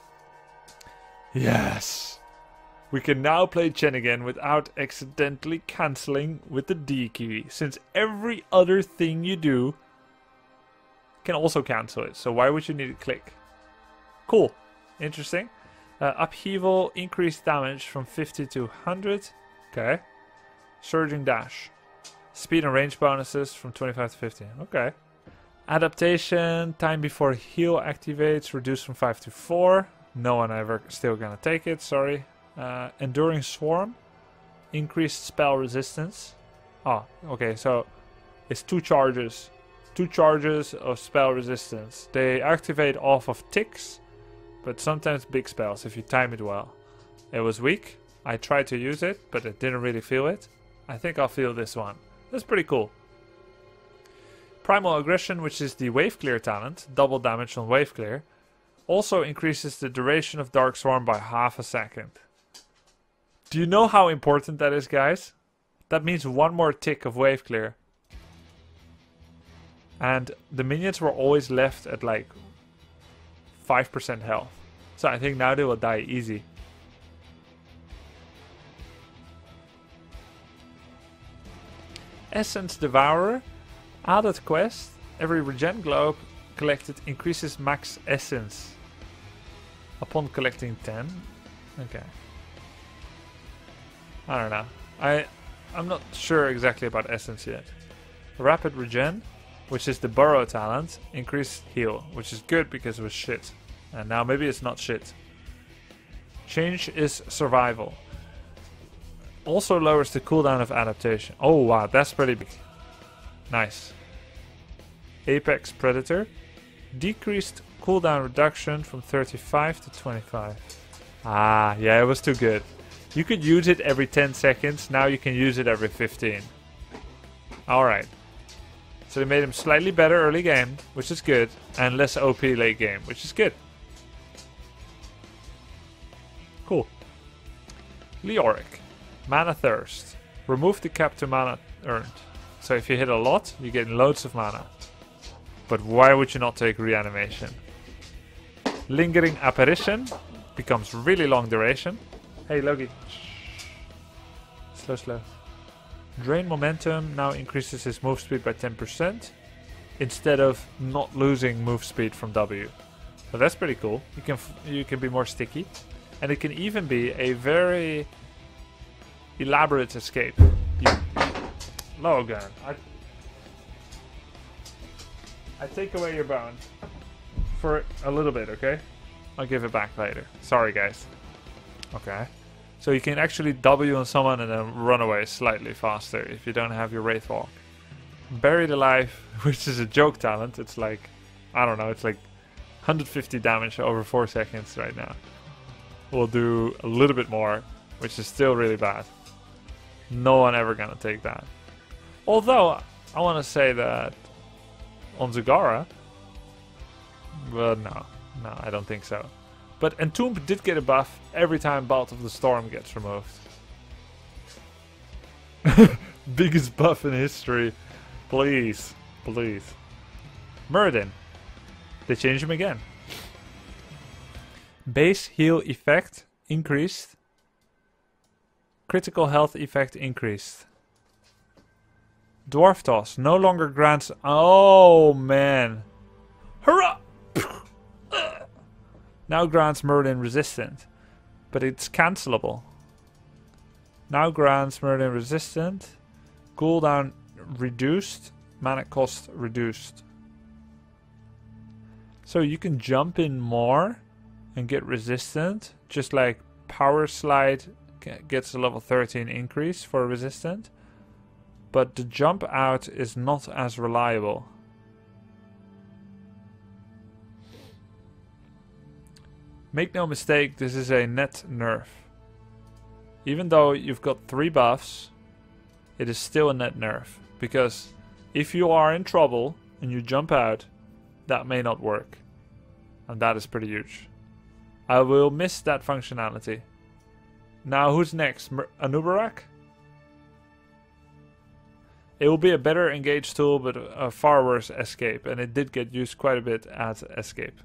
Yes! We can now play Chen again without accidentally cancelling with the D key, since every other thing you do can also cancel it. So why would you need to click? Cool. Interesting. Uh, upheaval, increased damage from fifty to one hundred. Okay. Surging dash. Speed and range bonuses from twenty-five to fifty. Okay. Adaptation, time before heal activates, reduced from five to four. No one ever still gonna take it, sorry. Uh, Enduring Swarm. Increased spell resistance. Oh, okay, so it's two charges. Two charges of spell resistance. They activate off of ticks, but sometimes big spells if you time it well. It was weak. I tried to use it, but I didn't really feel it. I think I'll feel this one. That's pretty cool. Primal Aggression, which is the Wave Clear talent, double damage on Wave Clear, also increases the duration of Dark Swarm by half a second. Do you know how important that is, guys? That means one more tick of Wave Clear. And the minions were always left at like five percent health. So I think now they will die easy. Essence Devourer. Added quest. Every regen globe collected increases max essence. Upon collecting ten. Okay. I don't know. I, I'm not sure exactly about Essence yet. Rapid Regen, which is the Burrow talent, increased heal, which is good because it was shit. And now maybe it's not shit. Change is survival. Also lowers the cooldown of adaptation. Oh wow, that's pretty big. Nice. Apex Predator. Decreased cooldown reduction from thirty-five to twenty-five. Ah, yeah, it was too good. You could use it every ten seconds. Now you can use it every fifteen. Alright. So they made him slightly better early game, which is good. And less O P late game, which is good. Cool. Leoric. Mana Thirst. Remove the cap to mana earned. So if you hit a lot, you get loads of mana. But why would you not take Reanimation? Lingering Apparition. Becomes really long duration. Hey Logi. Slow, slow. Drain Momentum now increases his move speed by ten percent. Instead of not losing move speed from W. So that's pretty cool. You can, f you can be more sticky. And it can even be a very elaborate escape. You, Logan, I, I take away your bone for a little bit, okay? I'll give it back later. Sorry, guys. Okay. So you can actually W on someone and then run away slightly faster if you don't have your Wraith Walk. Buried Alive, which is a joke talent. It's like, I don't know, it's like one hundred fifty damage over four seconds right now. We'll do a little bit more, which is still really bad. No one ever gonna take that. Although, I want to say that on Zagara, well, no, no, I don't think so. But Entomb did get a buff every time Bolt of the Storm gets removed. Biggest buff in history. Please, please. Muradin. They changed him again. Base heal effect increased. Critical health effect increased. Dwarf Toss no longer grants... Oh, man. Hurrah! Now grants Muradin resistant. But it's cancelable. Now grants Muradin resistant. Cooldown reduced. Mana cost reduced. So you can jump in more and get resistant. Just like Power Slide gets a level thirteen increase for resistant. But the jump out is not as reliable. Make no mistake, this is a net nerf. Even though you've got three buffs, it is still a net nerf. Because if you are in trouble and you jump out, that may not work. And that is pretty huge. I will miss that functionality. Now who's next? Mer Anub'arak? It will be a better engage tool, but a far worse escape. And it did get used quite a bit as escape.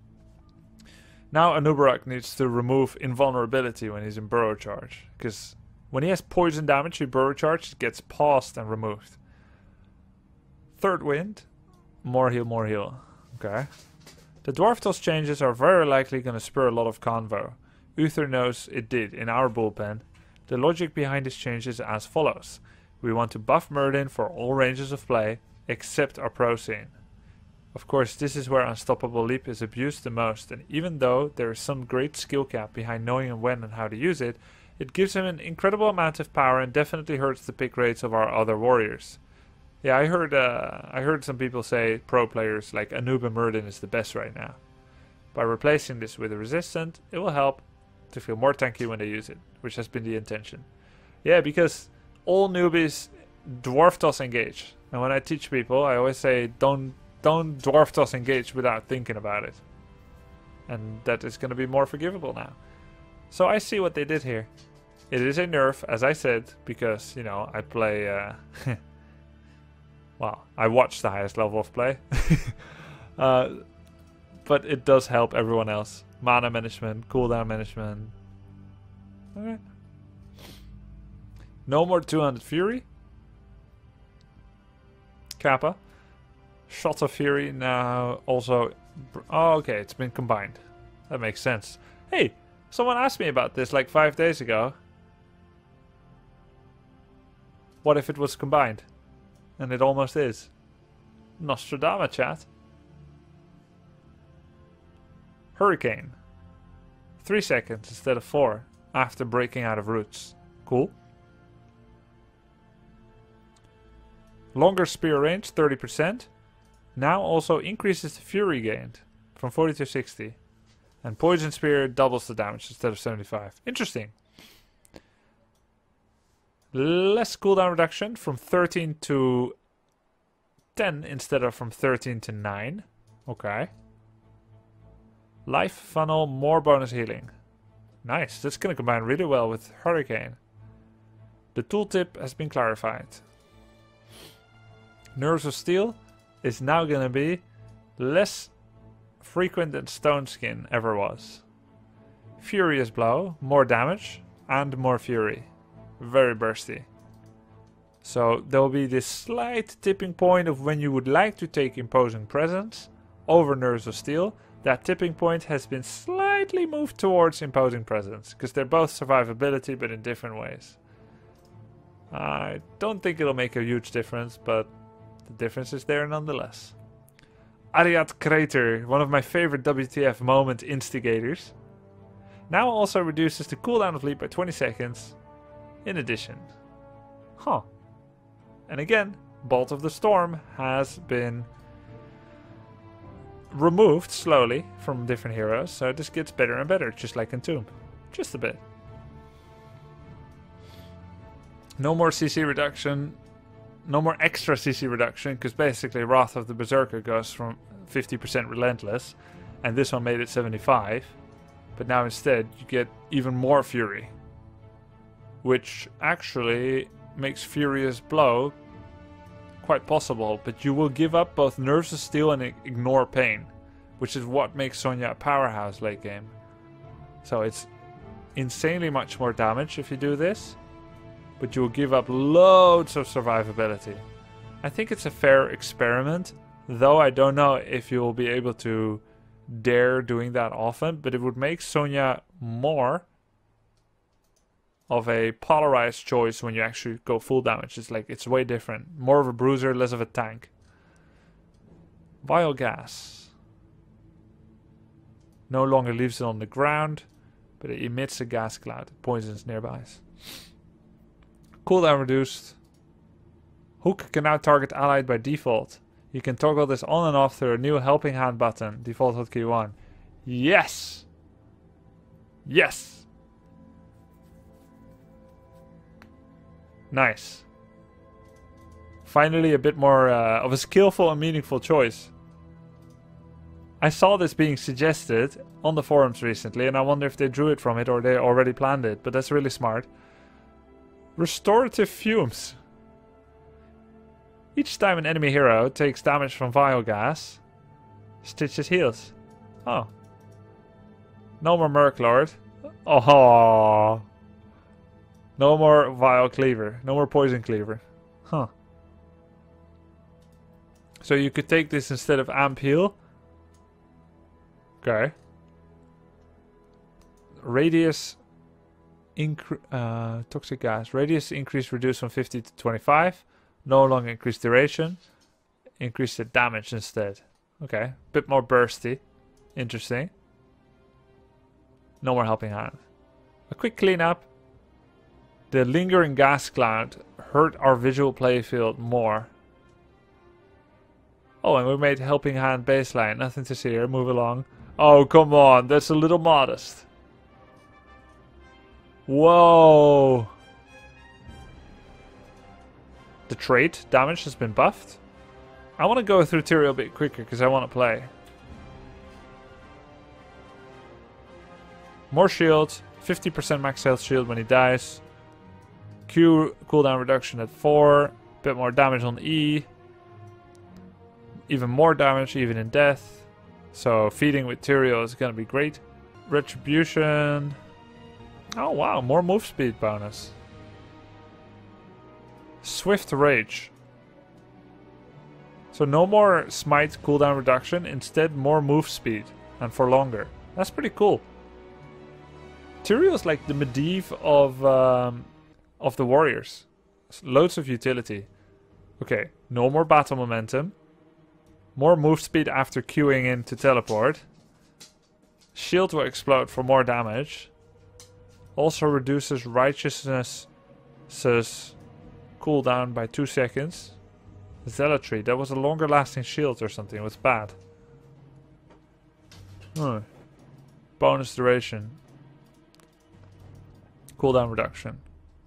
Now Anub'arak needs to remove invulnerability when he's in Burrow Charge. Because when he has poison damage in Burrow Charge, it gets paused and removed. Third Wind. More heal, more heal. Okay. The Dwarf Toss changes are very likely going to spur a lot of convo. Uther knows it did in our bullpen. The logic behind this change is as follows. We want to buff Muradin for all ranges of play, except our pro scene. Of course, this is where Unstoppable Leap is abused the most, and even though there is some great skill cap behind knowing when and how to use it, it gives him an incredible amount of power and definitely hurts the pick rates of our other warriors. Yeah, I heard uh, I heard some people say pro players like Anub and Muradin is the best right now. By replacing this with a resistant, it will help to feel more tanky when they use it, which has been the intention. Yeah, because all newbies Dwarf Toss engage. And when I teach people, I always say don't don't Dwarf Toss engage without thinking about it. And that is going to be more forgivable now. So I see what they did here. It is a nerf, as I said, because, you know, I play... Uh, well, I watch the highest level of play. uh, but it does help everyone else. Mana management, cooldown management. Okay. No more two hundred Fury. Kappa. Shot of Fury now also... Oh, okay, it's been combined. That makes sense. Hey, someone asked me about this like five days ago. What if it was combined? And it almost is. Nostradamus, chat. Hurricane. Three seconds instead of four after breaking out of roots. Cool. Longer spear range, thirty percent. Now also increases the fury gained from forty to sixty. And poison spear doubles the damage instead of seventy-five. Interesting. Less cooldown reduction from thirteen to ten instead of from thirteen to nine. Okay. Life funnel, more bonus healing. Nice, that's going to combine really well with Hurricane. The tooltip has been clarified. Nerves of Steel is now going to be less frequent than Stone Skin ever was. Furious Blow, more damage and more fury. Very bursty. So there will be this slight tipping point of when you would like to take Imposing Presence over Nerves of Steel. That tipping point has been slightly moved towards Imposing Presence, because they're both survivability but in different ways. I don't think it'll make a huge difference, but the difference is there nonetheless. Ariat Crater, one of my favorite W T F moment instigators, now also reduces the cooldown of Leap by twenty seconds in addition. Huh. And again, Bolt of the Storm has been removed slowly from different heroes, so this gets better and better, just like Entomb. Just a bit. No more C C reduction, no more extra C C reduction, because basically Wrath of the Berserker goes from fifty percent relentless, and this one made it seventy-five, but now instead you get even more fury, which actually makes Furious Blow quite possible, but you will give up both Nerves of Steel and ignore pain, which is what makes Sonya a powerhouse late game. So it's insanely much more damage if you do this, but you will give up loads of survivability. I think it's a fair experiment, though I don't know if you will be able to dare doing that often, but it would make Sonya more of a polarized choice when you actually go full damage. It's like, it's way different. More of a bruiser, less of a tank. Vile Gas. No longer leaves it on the ground, but it emits a gas cloud. Poisons nearby. Cooldown reduced. Hook can now target allied by default. You can toggle this on and off through a new Helping Hand button. Default hotkey one. Yes! Yes! Nice. Finally a bit more uh, of a skillful and meaningful choice. I saw this being suggested on the forums recently, and I wonder if they drew it from it or they already planned it, but that's really smart. Restorative Fumes. Each time an enemy hero takes damage from Vile Gas, Stitches heals. Oh. No more Merklord. Oh. No more Vile Cleaver. No more Poison Cleaver. Huh. So you could take this instead of Amp Heal. Okay. Radius... Incre uh, toxic gas. Radius increase reduced from fifty to twenty-five. No longer increase duration. Increase the damage instead. Okay. Bit more bursty. Interesting. No more Helping Hand. A quick cleanup. The lingering gas cloud hurt our visual playfield more. Oh, and we made Helping Hand baseline. Nothing to see here. Move along. Oh, come on. That's a little modest. Whoa. The trait damage has been buffed. I want to go through Tyrael a bit quicker because I want to play. More shield. fifty percent max health shield when he dies. Q cooldown reduction at four. Bit more damage on E. Even more damage even in death. So feeding with Tyrael is going to be great. Retribution. Oh wow, more move speed bonus. Swift Rage. So no more smite cooldown reduction, instead more move speed. And for longer. That's pretty cool. Tyrion's like the Medivh of um, of the warriors. Loads of utility. Okay, no more battle momentum. More move speed after queuing in to teleport. Shield will explode for more damage. Also reduces righteousness cooldown by two seconds. Zealotry, that was a longer lasting shield or something. It was bad. Hmm. Bonus duration. Cooldown reduction.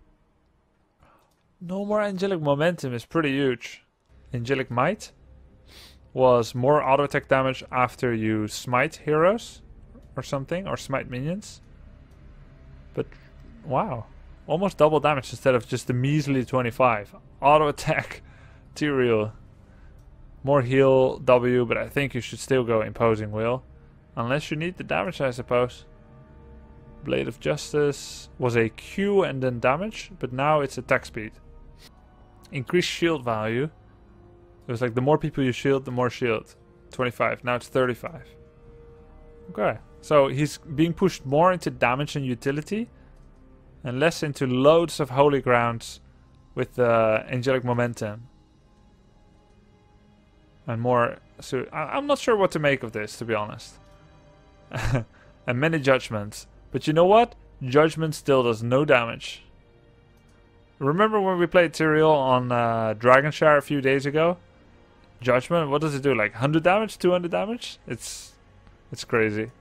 No more angelic momentum is pretty huge. Angelic might was more auto attack damage after you smite heroes or something, or smite minions. But wow, almost double damage instead of just the measly twenty-five. Auto attack, Tyrael. More heal W, but I think you should still go imposing will, unless you need the damage, I suppose. Blade of Justice was a Q and then damage, but now it's attack speed. Increased shield value. It was like the more people you shield, the more shield. twenty-five, now it's thirty-five. Okay, so he's being pushed more into damage and utility, and less into loads of holy grounds with uh, angelic momentum. And more, so I I'm not sure what to make of this, to be honest. And many judgments. But you know what? Judgment still does no damage. Remember when we played Tyrael on uh, Dragonshire a few days ago? Judgment, what does it do? Like one hundred damage? two hundred damage? It's it's crazy.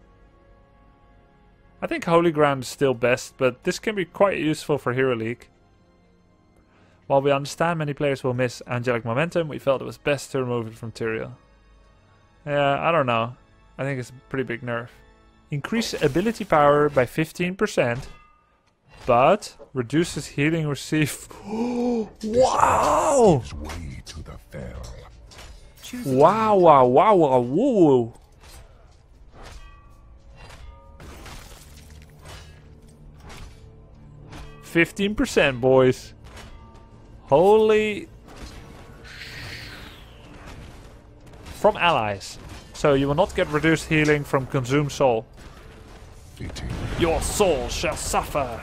I think Holy Ground is still best, but this can be quite useful for Hero League. While we understand many players will miss Angelic Momentum, we felt it was best to remove it from Tyrael. Yeah, I don't know. I think it's a pretty big nerf. Increase ability power by fifteen percent, but reduces healing received. Wow! Wow, wow, wow, wow, woo! fifteen percent, boys. Holy. From allies. So you will not get reduced healing from consumed soul. Your soul shall suffer.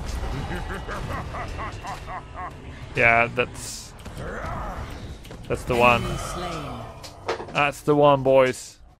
Yeah, that's that's the one. That's the one, boys.